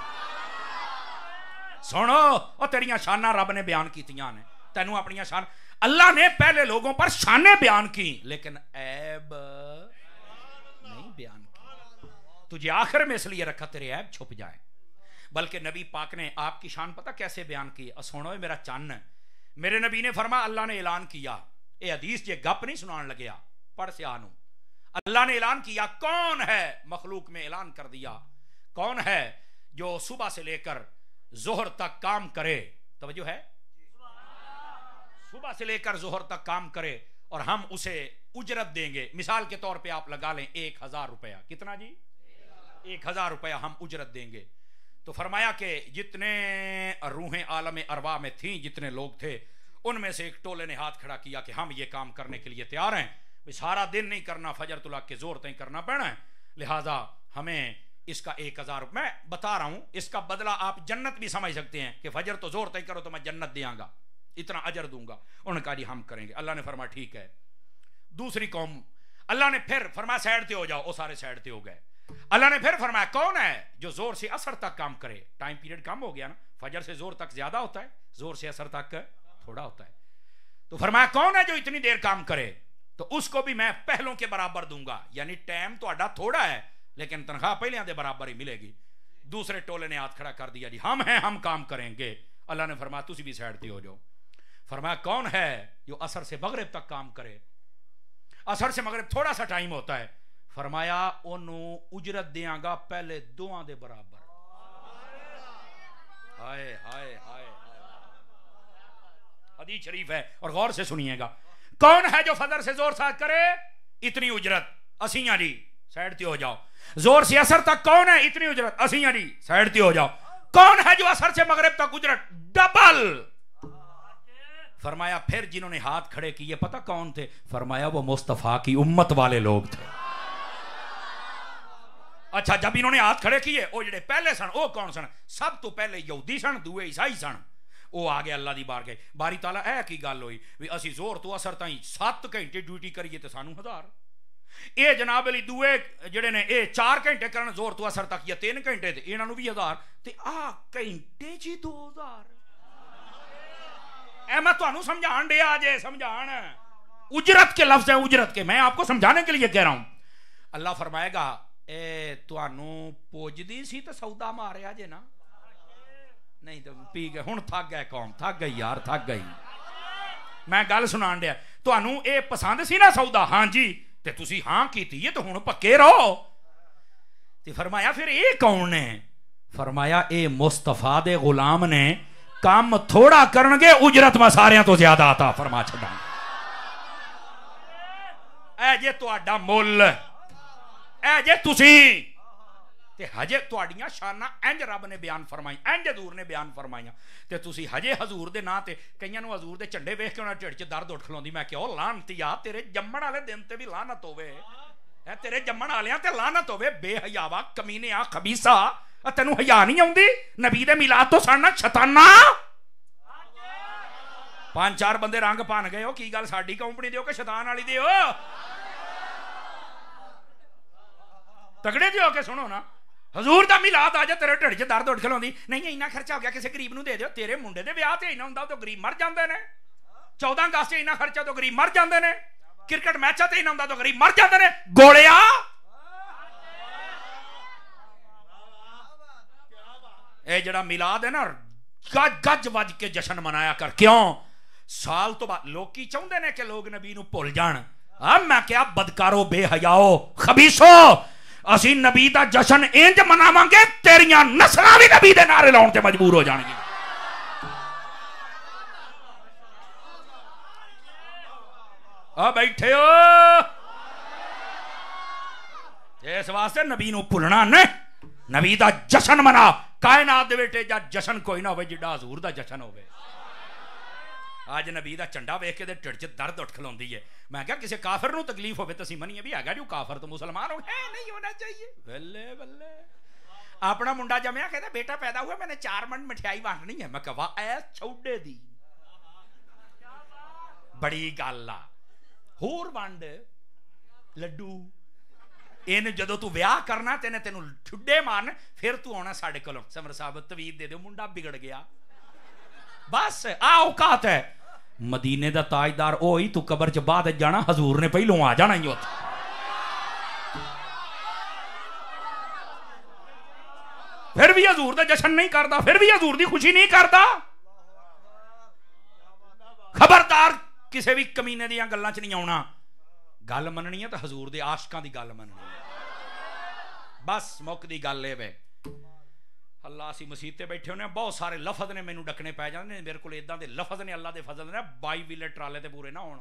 सुनो और तेरियां शाना रब ने बयान कीतियां ने, तेनू अपनी शान अल्लाह ने पहले लोगों पर शाने बयान की लेकिन ऐब नहीं बयान की। तुझे आखिर में इसलिए रखा तेरे ऐब छुप जाए। बल्कि नबी पाक ने आपकी शान पता कैसे बयान की? सुनो मेरा चन्न, मेरे नबी ने फरमा अल्लाह ने ऐलान किया, ये हदीस जे गप नहीं सुनान लगे पढ़ से आनू, अल्लाह ने ऐलान किया कौन है मखलूक में ऐलान कर दिया कौन है जो सुबह से लेकर जोहर तक काम करे। तवज्जो है, सुबह से लेकर जोहर तक काम करे और हम उसे उजरत देंगे। मिसाल के तौर पे आप लगा लें एक हजार रुपया। कितना जी? एक हजार रुपया हम उजरत देंगे। तो फरमाया कि जितने रूहें आलम अरवा में थीं, जितने लोग थे, उनमें से एक टोले ने हाथ खड़ा किया कि हम ये काम करने के लिए तैयार हैं। सारा दिन नहीं करना, फजर तुला के जोर तय करना पड़ना है, लिहाजा हमें इसका एक हजार रुपये मैं बता रहा हूं, इसका बदला आप जन्नत भी समझ सकते हैं कि फजर तो जोर तय करो तो मैं जन्नत देंगा, इतना अजर दूंगा। उन्होंने कहा जी हम करेंगे। अल्लाह ने फरमाया ठीक है। दूसरी कौम, अल्लाह ने फिर फरमाया साइड पे हो जाओ, वो सारे साइड पे हो गए। अल्लाह ने फिर फरमाया कौन है जो जोर से असर तक काम करे। टाइम पीरियड कम हो गया ना, फजर से जोर तक ज्यादा होता है, जोर से असर तक थोड़ा होता है। तो फरमाया कौन है जो इतनी देर काम करे, तो उसको भी मैं पहलों के बराबर दूंगा। यानी टाइम तो आडा थोड़ा है लेकिन तनख्वाह पहले के बराबर ही मिलेगी। दूसरे टोले ने हाथ खड़ा कर दिया जी हम हैं, हम काम करेंगे। अल्लाह ने फरमाया तुसी भी साइड पे हो जाओ। फरमाया कौन है जो असर से मगरिब तक काम करे। असर से मगरिब थोड़ा सा टाइम होता है। फरमाया ओनू उजरत देंगा पहले दोआं दे बराबर। हाय हाय हाय, हदीस शरीफ है और गौर से सुनिएगा। कौन है जो फजर से जोर साथ करे, इतनी उजरत असियां जी साइड पे हो जाओ। जोर से असर तक कौन है, इतनी उजरत असियां जी साइड पे हो जाओ। कौन है जो असर से मगरिब तक उजरत, डबल। फरमाया फिर जिन्होंने हाथ खड़े किए पता कौन थे? फरमाया वो मुस्तफा की उम्मत वाले लोग थे। अच्छा जब इन्होंने हाथ खड़े किए, वो जेडे पहले सन वो कौन सन? सब तो पहले यहूदी सन, दूए ईसाई सन। वो आ गए अल्लाह दी बार गए बारी ताला ऐ की गल हुई भी असी जोर तो असर ताई सत्त घंटे ड्यूटी करिए तो सानू हजार। ये जनाब अली दूए जेडे ने ये चार घंटे करन जोर तो असर तक या तीन घंटे ते इन्हां नू भी हजार ते आ घंटे जी दो हजार। ए मैं तुहानू समझाण दिया जे समझाण, उजरत के लफ्ज है उजरत के, मैं आपको समझाने के लिए कह रहा हूं। अल्लाह फरमाएगा ए तुहानू पुजदी सी तो सौदा मारिया जे ना, नहीं तो पी गए हुण थक गए कौम, थक गई यार थक गई। मैं गल सुनाण दिया तुहानू ए पसंद सी ना सौदा, हां जी, ते तुसी हां कीती है तो हुण पक्के रहो। ते फरमाया फिर ये कौन ने? फरमाया ए मुस्तफा दे गुलाम ने, काम थोड़ा करनगे उजरत में सारियां तो ज्यादा आता फरमा छड़ा। ए जे तुहाडा मुल, ए जे तुसी ते हजे तुहाडियां शाना इंज रब ने बयान फरमाई, इंज हजूर ने बयान फरमाइया ते तुसी हजे हजूर दे नां ते कईयां नूं हजूर दे झंडे वेख के उन्हां ढिड च दर्द उठ खलोंदी। मैं क्यों लानतिया तेरे जम्मण वाले दिन ते भी लानत होवे, है तेरे जम्मण वालियां ते लानत होवे। बेहयावा कमीनिया खबीसा, तेनू हया नहीं आउंदी? नबी दे मिलाद तो साडा शैताना। पांच चार बंदे रंग भन गए हो की गल साडी कंपनी दे हो कि शैतान वाली दे हो? तगड़े दे हो के सुनो ना, हजूर दा मिलाद आ जा तेरे ढिड च दर्द उठ खलोंदी। नहीं इन्ना खर्चा हो गया किसी गरीब नूं दे दिओ। तेरे मुंडे दे विआह ते इन्ना हुंदा तो गरीब मर जांदे ने। चौदह अगस्त च इन्ना खर्चा तो गरीब मर जांदे ने। क्रिकेट मैचा ते इन्ना हुंदा तो गरीब मर जांदे ने। गोलिया ए जड़ा मिलाद है ना, गज गज वज के जश्न मनाया कर। क्यों? साल तो बाद लोकी चाहुंदे ने कि लोग नबी नूं भुल जाण। आ मैं क्या बदकारो बेहयाओ खबीसो, असी नबी दा जश्न इंज मनावांगे तेरियां नस्लां भी नबी दे नारे लाउण ते मजबूर हो जाणगी। आ बैठे हो इस वास्ते नबी नूं भुलना नहीं, नबी दा जश्न मना। कायनात दे बेटे जा जश्न कोई ना होवे जिड्डा हजूर दा जश्न होवे। आज नबी दा झंडा वेख के ढिड च दर्द उठ खलोंदी है। मैं क्या किसी काफिर नूं तकलीफ होवे तो असीं मनीए भी हैगा जो काफिर तो मुसलमान हो है नहीं होना चाहिए। बल्ले बल्ले अपना मुंडा जमया कहता बेटा पैदा हुआ मैंने चार मिनट मिठाई वंडनी है। मैं कहा ऐ छौडे दी बड़ी गल आ, होर वंड लड्डू। इन जदों तू ब्याह करना तेने तेनू ठुड्डे मारन, फिर तू आना साडे कोलों समर साहब तवीर दे दो, मुंडा बिगड़ गया। बस आ औकात है। मदीने दा ताजदार ओ ही, तू कबर च बाद जाना, हजूर ने पहलों आ जाना ही उत्थे। फिर भी हजूर दा जश्न नहीं करता, फिर भी हजूर दी खुशी नहीं करता। खबरदार किसी भी कमीने दी गल्लां च नहीं आउणा। गल मननी है तो हजूर दे आशिकां दी गल मननी है। बस मुक्कदी गल ए वे। अल्लाह असीं मसीत ते बैठे होने, बहुत सारे लफज ने मैनू डकने पै जांदे ने, मेरे कोल इदां दे लफज ने अल्लाह दे फजल ने, बाई विले ट्राले ते पूरे ना होण।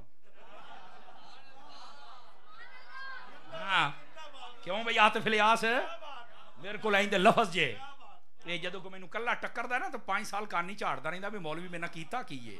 हाँ क्यों बई आत फिलियास मेरे को इंदे लफज जे ये जदों को मैनू कल्ला टक्करदा ना तो पांच साल कानी झाड़दा रहिंदा भी मौलवी मेरे नाल कीता की है।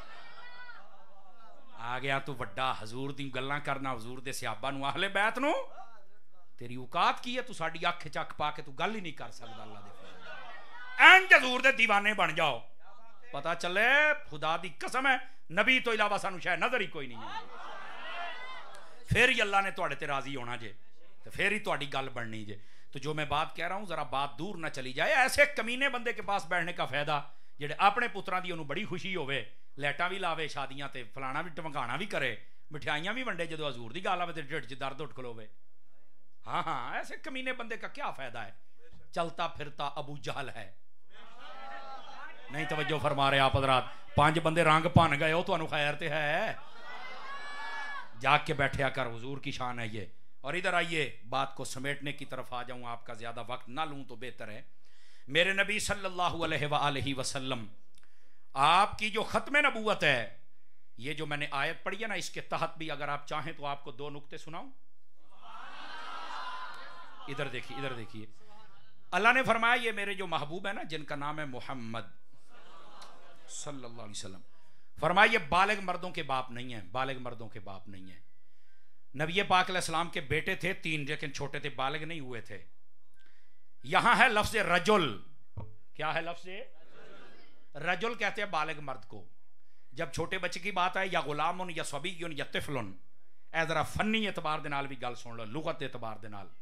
आ गया तू वड्डा हजूर दी गल्लां करना, हजूर दे सहाबा नू अहले बैत नू, तेरी औकात की है? तू साडी अख च अख पा के तू गल ही नहीं कर सकदा। अल्लाह दे एंज हजूर दे दीवाने बन जाओ, पता चले खुदा दी कसम है नबी तो इलावा सानू शायद नजर ही कोई नहीं है। फिर ही अल्लाह ने तुहाडे ते राजी होना जे, तो फिर ही तुहाडी गल बननी जे। तो जो मैं बात कह रहा हूं जरा बात दूर ना चली जाए। ऐसे कमीने बंदे के पास बैठने का फायदा जेडे अपने पुत्रां दी उन्होंने बड़ी खुशी होवे, लाइटां भी लावे शादियां ते, फलाना भी टमकाना भी करे, मिठाइयां भी वंडे, जो हजूर दी गल आवे ते ढिड च दर्द उठ खलोवे। हाँ हाँ ऐसे कमीने बंदे का क्या फायदा है? चलता फिरता अबू जहल है। नहीं तवज्जो फरमा रहे आप हज़रात। पांच बंदे रंग भन गए, तुहानू खैर ते है? जाग के बैठया कर, हुजूर की शान है ये। और इधर आइए बात को समेटने की तरफ आ जाऊं, आपका ज्यादा वक्त ना लूं तो बेहतर है। मेरे नबी सल्लल्लाहु अलैहि वसल्लम आपकी जो खत्म नबूवत है, ये जो मैंने आयत पढ़ी है ना, इसके तहत भी अगर आप चाहें तो आपको दो नुक्ते सुनाऊं। इधर देखिए, इधर देखिए, अल्लाह ने फरमाया ये मेरे जो महबूब है ना, जिनका नाम है मोहम्मद सल्लल्लाहु अलैहि वसल्लम, फरमाया ये बालिग मर्दों के बाप नहीं है, बालिग मर्दों के बाप नहीं है। नबी पाक अलैहिस्सलाम के बेटे थे तीन, लेकिन छोटे थे, बालिग नहीं हुए थे। यहां है लफ्ज़ रजुल। क्या है लफ्ज़ रजुल? कहते हैं बालिग मर्द को। जब छोटे बच्चे की बात आए, या गुलामुन या सबियुन या तिफलुन, ए जरा फन्नी एतबार दे नाल भी गल सुन लो, लुगत एतबार दे नाल।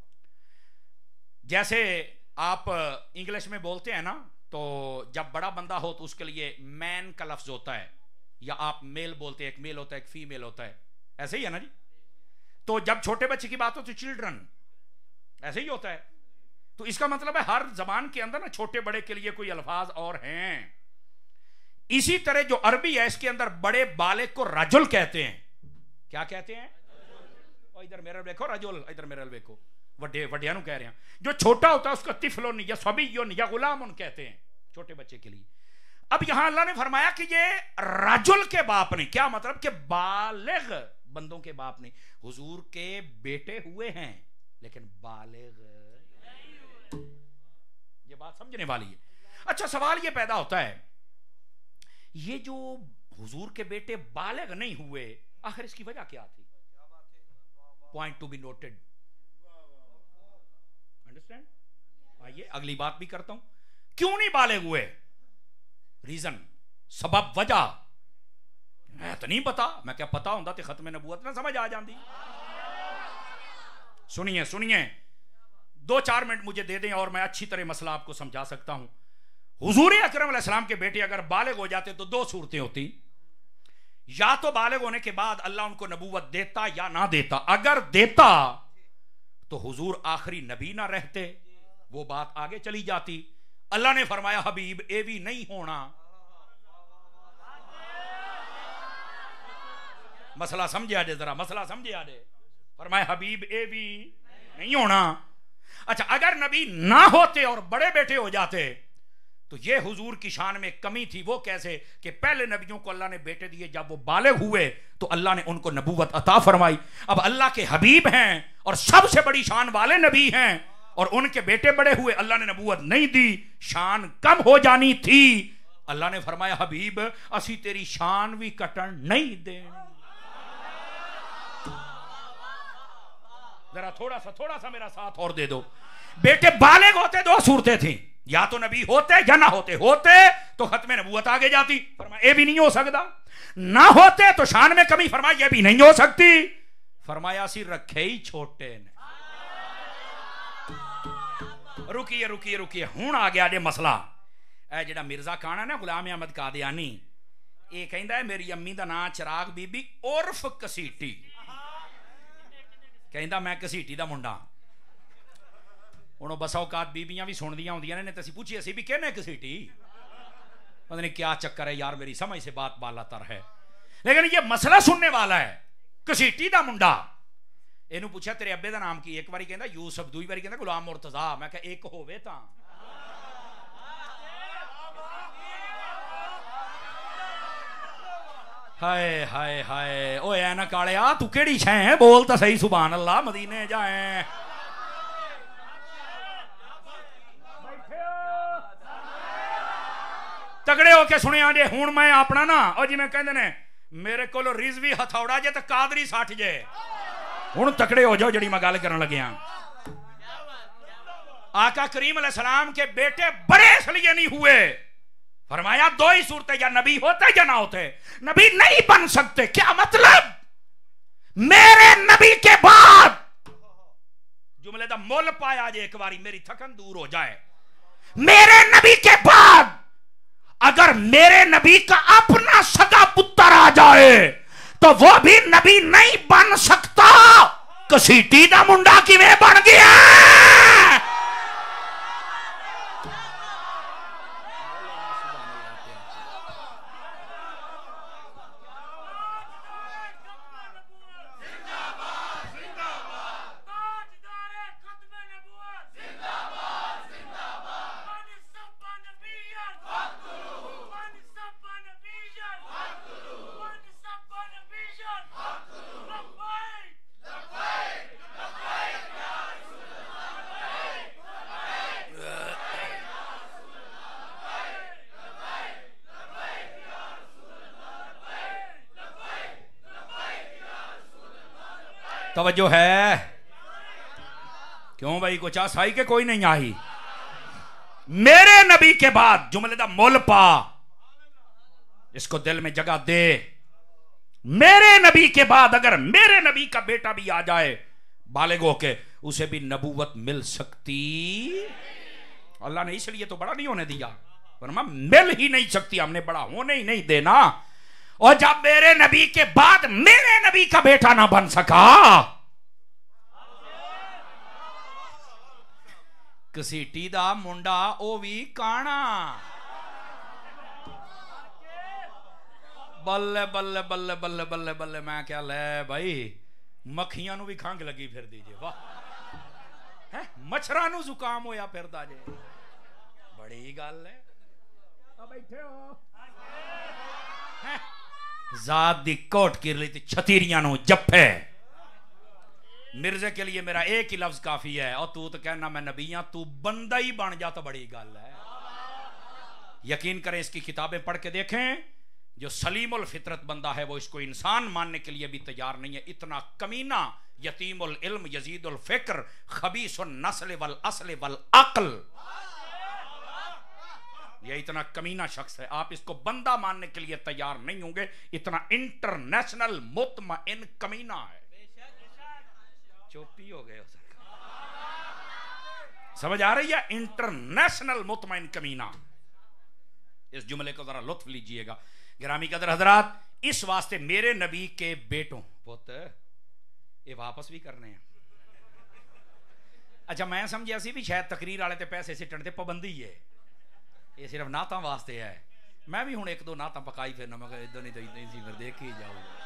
जैसे आप इंग्लिश में बोलते हैं ना, तो जब बड़ा बंदा हो तो उसके लिए मैन का लफ्ज होता है, या आप मेल बोलते हैं, एक मेल होता है एक फीमेल होता है, ऐसे ही है ना जी। तो जब छोटे बच्चे की बात हो तो चिल्ड्रन, ऐसे ही होता है। तो इसका मतलब है हर जबान के अंदर ना छोटे बड़े के लिए कोई अल्फाज और हैं। इसी तरह जो अरबी है इसके अंदर बड़े बालिग को रजुल कहते हैं। क्या कहते हैं? और इधर मेरा देखो रजुल, इधर मेरा देखो, वड्डे वड्डिया नु कह रहे हैं। जो छोटा होता है उसका तिफलोन या सबियुन या गुलामुन कहते हैं, छोटे बच्चे के लिए। अब यहां अल्लाह ने फरमाया कि ये रजुल के बाप नहीं। क्या मतलब? कि बालिग बंदों के बाप नहीं। हुजूर के बेटे हुए हैं लेकिन बालिग, ये बात समझने वाली है। अच्छा सवाल ये पैदा होता है, ये जो हुजूर के बेटे बालिग नहीं हुए, आखिर इसकी वजह क्या थी? Point to be noted, understand? आइए अगली बात भी करता हूं, क्यों नहीं बालिग हुए? रीजन, सबब, वजह मैं तो नहीं पता। मैं क्या पता होता तो खत्म नबूवत ना समझ आ जाती। सुनिए सुनिए, दो चार मिनट मुझे दे दें और मैं अच्छी तरह मसला आपको समझा सकता हूं। हुजूर अकरम अलैहिस्सलाम के बेटे अगर बालिग हो जाते तो दो सूरतें होती, या तो बालिग होने के बाद अल्लाह उनको नबूवत देता या ना देता। अगर देता तो हुजूर आखिरी नबी ना रहते, वो बात आगे चली जाती। अल्लाह ने फरमाया हबीब ए भी नहीं होना। मसला समझे आजे, जरा मसला समझे आजे। फरमाया हबीब ए भी नहीं होना। अच्छा अगर नबी ना होते और बड़े बेटे हो जाते तो ये हुजूर की शान में कमी थी। वो कैसे? कि पहले नबियों को अल्लाह ने बेटे दिए, जब वो बालिग हुए तो अल्लाह ने उनको नबूवत अता फरमाई। अब अल्लाह के हबीब हैं और सबसे बड़ी शान वाले नबी हैं, और उनके बेटे बड़े हुए, अल्लाह ने नबूवत नहीं दी, शान कम हो जानी थी। अल्लाह ने फरमाया हबीब असी तेरी शान भी कटन नहीं दे। जरा थोड़ा सा थोड़ा सा मेरा साथ और दे दो। बेटे बालिग होते दो सूरतें थी, या तो नबी होते या ना होते, होते तो खत्मे नबूवत आगे जाती, फरमाया ये भी नहीं हो सकता, ना होते तो शान में कमी, फरमाया ये भी नहीं हो सकती, फरमाया सी रखे ही छोटे ने। रुकिए रुकिए रुकिए हुण आ गया जे मसला। ए जेड़ा मिर्जा खान है ना गुलाम अहमद कादियानी, ये कहंदा है मेरी अम्मी दा नाम चिराग बीबी उर्फ कसीटी, कहंदा मैं कसीटी दा मुंडा। हुण बस औकात बीबियां भी सुनदियां होंदियां ने, ते असीं पूछिए असीं भी कहने कसीटी, पता नहीं क्या चक्कर है यार, मेरी समझ से बात बालातर है, लेकिन ये मसला सुनने वाला है। कसीटी दा मुंडा, इनू पूछा तेरे अब्बे दा नाम की, एक बारी कहंदा यूसुफ, दूई बारी कहंदा गुलाम मुर्तजा। मैं कहा एक होवे तां हाय हाय हाय। ओ ऐनक वालिया तू केड़ी शै है, बोल तो सही सुभान अल्लाह, मदीने जाए। तगड़े होके सुनिया जे हुण मैं अपना ना, और जिवें कहंदे ने मेरे कोल रिजवी हथौड़ा जे ते कादरी सठ जे, हुण तकड़े हो जाओ जड़ी मैं गल करन लग्या। आका करीम अलैहिस्सलाम के बेटे बड़े इसलिए नहीं हुए, फरमाया दो ही सूरतें, या नबी होते या ना होते, नबी नहीं बन सकते। क्या मतलब? मेरे नबी के बाद जुमले दा मुल पाया जे एक बारी, मेरी थकन दूर हो जाए। मेरे नबी के बाद अगर मेरे नबी का अपना सगा पुत्र आ जाए तो वो भी नबी नहीं बन सकता। कसीटी दा मुंडा किवें बन गया? तवज्जो है? क्यों भाई कुछ आसाई के कोई नहीं आई? मेरे नबी के बाद जुमले दा मुल पा, इसको दिल में जगह दे। मेरे नबी के बाद अगर मेरे नबी का बेटा भी आ जाए बालिग होके, उसे भी नबूवत मिल सकती। अल्लाह ने इसलिए तो बड़ा नहीं होने दिया, वरना मिल ही नहीं सकती, हमने बड़ा होने ही नहीं देना। और जब मेरे नबी के बाद मेरे नबी का बेटा ना बन सका, कसीटी दा मुंडा ओ भी काना। बल्ले बल्ले बल्ले बल्ले बल्ले बल्ले। मैं क्या ले भाई, मक्खियां नू भी खंघ लगी फिर दीजिए, वाह है, मच्छरां नू जुकाम होया फिरदा जे, बड़ी गल है। बैठे हो है? जात दी कोट किर ली छतीरियां नो जप्फे। मिर्जे के लिए मेरा एक ही लफ्ज काफी है, और तू तो कहना मैं नबी हां, तू बंदा ही बन जा तो बड़ी गल है। यकीन करें इसकी किताबें पढ़ के देखें, जो सलीमुल फितरत बंदा है वो इसको इंसान मानने के लिए भी तैयार नहीं है। इतना कमीना, यतीमुल इल्म यजीदुल फिक्र, खबीसुन नस्ल वल अस्ल वल अक्ल, ये इतना कमीना शख्स है। आप इसको बंदा मानने के लिए तैयार नहीं होंगे, इतना इंटरनेशनल मुतमइन कमीना है। चुप्पी हो गए, समझ आ रही है? इंटरनेशनल मुतमइन कमीना। इस जुमले को जरा लुत्फ लीजिएगा गिरामी कदर हजरात। इस वास्ते मेरे नबी के बेटों पुत ये वापस भी करने हैं। अच्छा मैं समझिया सी भी शायद तकरीर वाले ते पैसे सिटण ते पाबंदी है, ये सिर्फ नातां वास्ते है। मैं भी हुण एक दो नातां पकाई फिरना, मैं इधर नहीं तो इधर सी फिर देख ही जाऊंगा।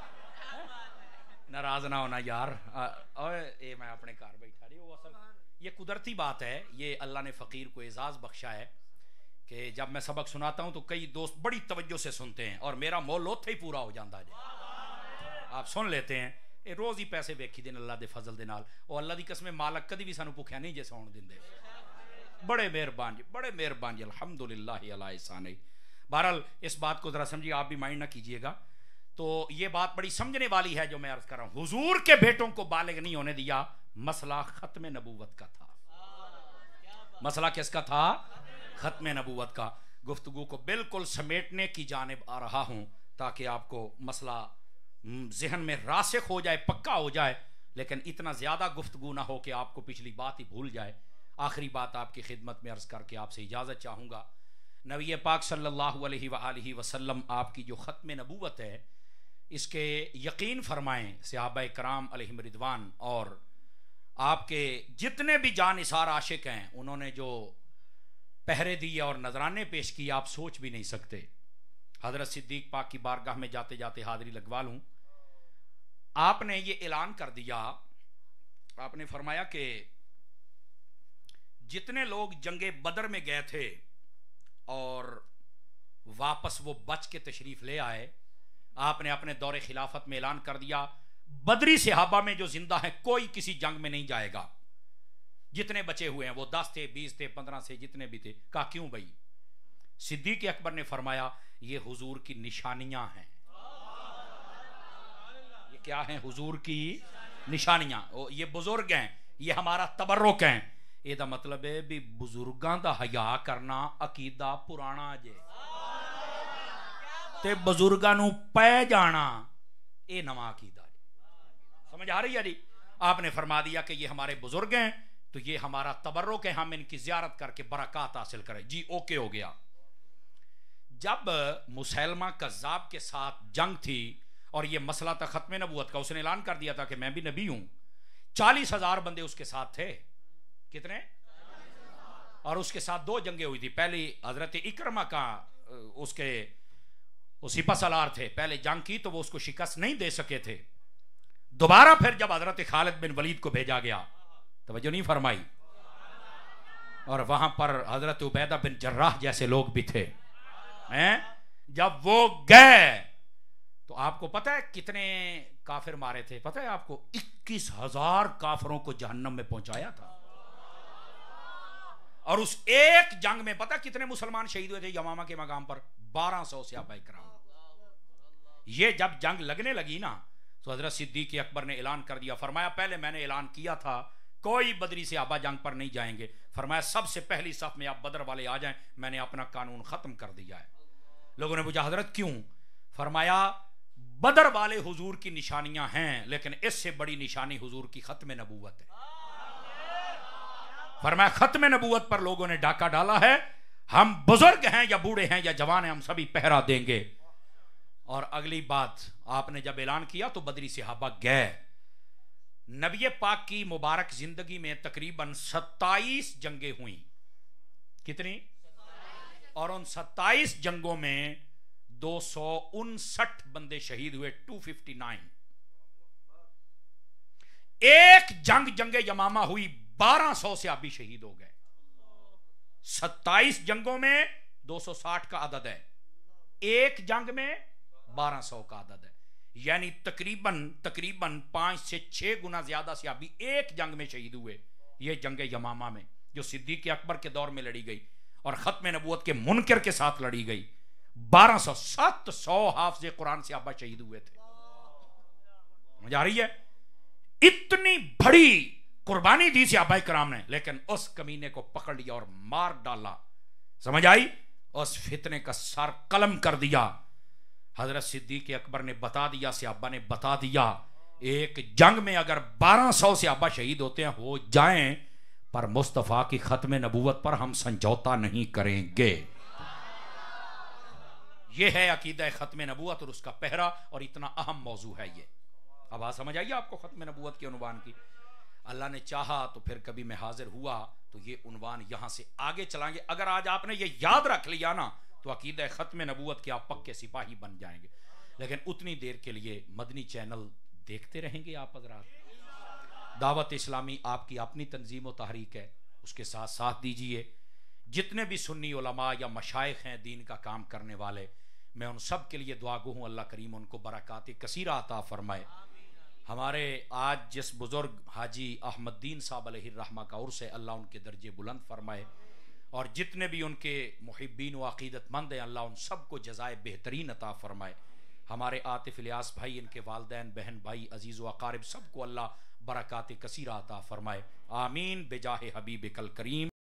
नाराज ना होना यार, और ये मैं अपने घर बैठा रही, वो असल ये कुदरती बात है। ये अल्लाह ने फ़कीर को एजाज़ बख्शा है कि जब मैं सबक सुनाता हूँ तो कई दोस्त बड़ी तवज्जो से सुनते हैं, और मेरा मोल उत्थे ही पूरा हो जाता है। आप सुन लेते हैं, ये रोज़ ही पैसे वेखी दिन अल्लाह दे फजल दे नाल। और अल्लाह दी कसम मालक कदी भी सानू भुखिया नहीं जे सौण दिंदे। बड़े मेहरबान जी, बड़े मेहरबान जी, अल्हम्दुलिल्लाह अला इहसानिही। बहरहाल इस बात को ज़रा समझिए, आप भी माइंड ना कीजिएगा। तो ये बात बड़ी समझने वाली है जो मैं अर्ज़ कर रहा हूँ। हुजूर के बेटों को बालिग नहीं होने दिया, मसला ख़त्म नबूवत का था। मसला किसका था? ख़त्म नबूवत का। गुफ्तगू को बिल्कुल समेटने की जानिब आ रहा हूँ ताकि आपको मसला जहन में रासिख हो जाए, पक्का हो जाए, लेकिन इतना ज़्यादा गुफ्तगू ना हो कि आपको पिछली बात ही भूल जाए। आखिरी बात आपकी खिदमत में अर्ज़ करके आपसे इजाज़त चाहूँगा। नबी पाक सल्लल्लाहु अलैहि वआलिहि वसल्लम आपकी जो ख़त्म नबूवत है, इसके यकीन फरमाएँ सहाबाए कराम अलैहिम रिदवान और आपके जितने भी जानिसार आशिक हैं, उन्होंने जो पहरे दिए और नजराने पेश किए आप सोच भी नहीं सकते। हज़रत सिद्दीक पाक की बारगाह में जाते जाते हाज़िरी लगवा लूँ, आपने ये ऐलान कर दिया, आपने फरमाया कि जितने लोग जंगे बदर में गए थे और वापस वो बच के तशरीफ ले आए, आपने अपने दौरे खिलाफत में ऐलान कर दिया बदरी सहाबा में जो जिंदा है कोई किसी जंग में नहीं जाएगा। जितने बचे हुए हैं वो दस थे, बीस थे, पंद्रह से जितने भी थे। कहा क्यों भाई? सिद्दीक अकबर ने फरमाया ये हुजूर की निशानियां हैं। ये क्या हैं? हुजूर की निशानियां। ये बुजुर्ग हैं, ये हमारा तबर्रुक हैं। ਇਹਦਾ मतलब है भी बुजुर्गों का हया करना अकीदा पुराना जे ते बुजुर्गों नूं पै जाना ये नवा अकीदा जे। समझ आ रही है जी? आपने फरमा दिया कि ये हमारे बुजुर्ग हैं तो ये हमारा तबर्रुक है, हम इनकी ज़ियारत करके बरक़ात हासिल करें। जी ओके हो गया। जब मुसैलमा कज़्ज़ाब के साथ जंग थी और ये मसला था ख़त्म नबूवत का, उसने ऐलान कर दिया था कि मैं भी नबी हूं। चालीस हजार बंदे उसके साथ थे। कितने? और उसके साथ दो जंगे हुई थी। पहली हजरत इकरमा का उसके सिपा सलार थे, पहले जंग की तो वो उसको शिकस्त नहीं दे सके थे। दोबारा फिर जब हजरत खालिद बिन वलीद को भेजा गया, तवज्जो नहीं फरमाई, और वहां पर हजरत उबैदा बिन जर्राह जैसे लोग भी थे हैं। जब वो गए तो आपको पता है कितने काफिर मारे थे? पता है आपको? इक्कीस हजार काफिरों को जहन्नम में पहुंचाया था। और उस एक जंग में पता कितने मुसलमान शहीद हुए थे? यमामा के मकाम पर बारह सौ सहाबाए किराम। ये जब जंग लगने लगी ना तो हजरत सिद्दीक अकबर ने ऐलान कर दिया, फरमाया पहले मैंने ऐलान किया था कोई बदरी सहाबा जंग पर नहीं जाएंगे। फरमाया सबसे पहली सफ में आप बदर वाले आ जाएं, मैंने अपना कानून खत्म कर दिया है। लोगों ने पूछा हजरत क्यों? फरमाया बदर वाले हुजूर की निशानियां हैं, लेकिन इससे बड़ी निशानी हुजूर की खत्म नबूवत है। फरमाया खत्म नबूवत पर लोगों ने डाका डाला है, हम बुजुर्ग हैं या बूढ़े हैं या जवान हैं, हम सभी पहरा देंगे। और अगली बात आपने जब ऐलान किया तो बदरी सहाबा गए। नबी पाक की मुबारक जिंदगी में तकरीबन सत्ताईस जंगें हुई। कितनी? और उन सत्ताईस जंगों में दो सौ उनसठ बंदे शहीद हुए। Two fifty nine. एक जंग जंगे यमामा हुई, बारह सौ सहाबी शहीद हो गए। सत्ताईस जंगों में दो सौ साठ का अदद है, एक जंग में बारह सौ का अदद है, यानी तकरीबन तकरीबन पांच से छह गुना ज्यादा सहाबी एक जंग में शहीद हुए। यह जंग यमामा में जो सिद्दीक अकबर के दौर में लड़ी गई और खत्म नबूवत के मुनकर के साथ लड़ी गई। बारह सौ सात सौ हाफिज़ कुरान सहाबा शहीद हुए थे। मजा आ रही है? इतनी बड़ी कुर्बानी दी सहाबाए किराम ने, लेकिन उस कमीने को पकड़ लिया और मार डाला। समझ आई? उस फितने का सर कलम कर दिया। हजरत सिद्दीक अकबर ने बता दिया, सहाबा ने बता दिया, एक जंग में अगर बारह सौ सहाबा शहीद होते हैं हो जाएं, पर मुस्तफा की खत्म नबूवत पर हम समझौता नहीं करेंगे। यह है अकीदा खत्म नबूवत और उसका पहरा, और इतना अहम मौजू है ये। अब आ समझ आइए आपको खत्म नबूवत के उन्वान की। अल्लाह ने चाहा तो फिर कभी मैं हाजिर हुआ तो ये उन्वान यहां से आगे चलाएंगे। अगर आज आपने ये याद रख लिया ना तो अकीदा खत्म नबूवत के आप पक्के सिपाही बन जाएंगे। लेकिन उतनी देर के लिए मदनी चैनल देखते रहेंगे आप हज़रात। दावत इस्लामी आपकी अपनी तंजीम व तहरीक है, उसके साथ साथ दीजिए। जितने भी सुन्नी उलमा या मशाइख हैं दीन का काम करने वाले, मैं उन सब के लिए दुआ गो हूँ अल्लाह करीम उनको बरक़ात कसीरा अता फरमाए। हमारे आज जिस बुजुर्ग हाजी अहमद्दीन साहब अलैहिर्रहमा का उर्स है, अल्लाह उनके दर्जे बुलंद फरमाए, और जितने भी उनके मुहिब्बीन व अक़ीदतमंद हैं अल्लाह उन सबको जज़ाए बेहतरीन अता फरमाए। हमारे आतिफ इलियास भाई, इनके वालदैन, बहन भाई, अजीज़ व अक़ारिब सबको अल्लाह बरक़ात कसीरा अता फरमाए। आमीन बेजाहे हबीब कल करीम।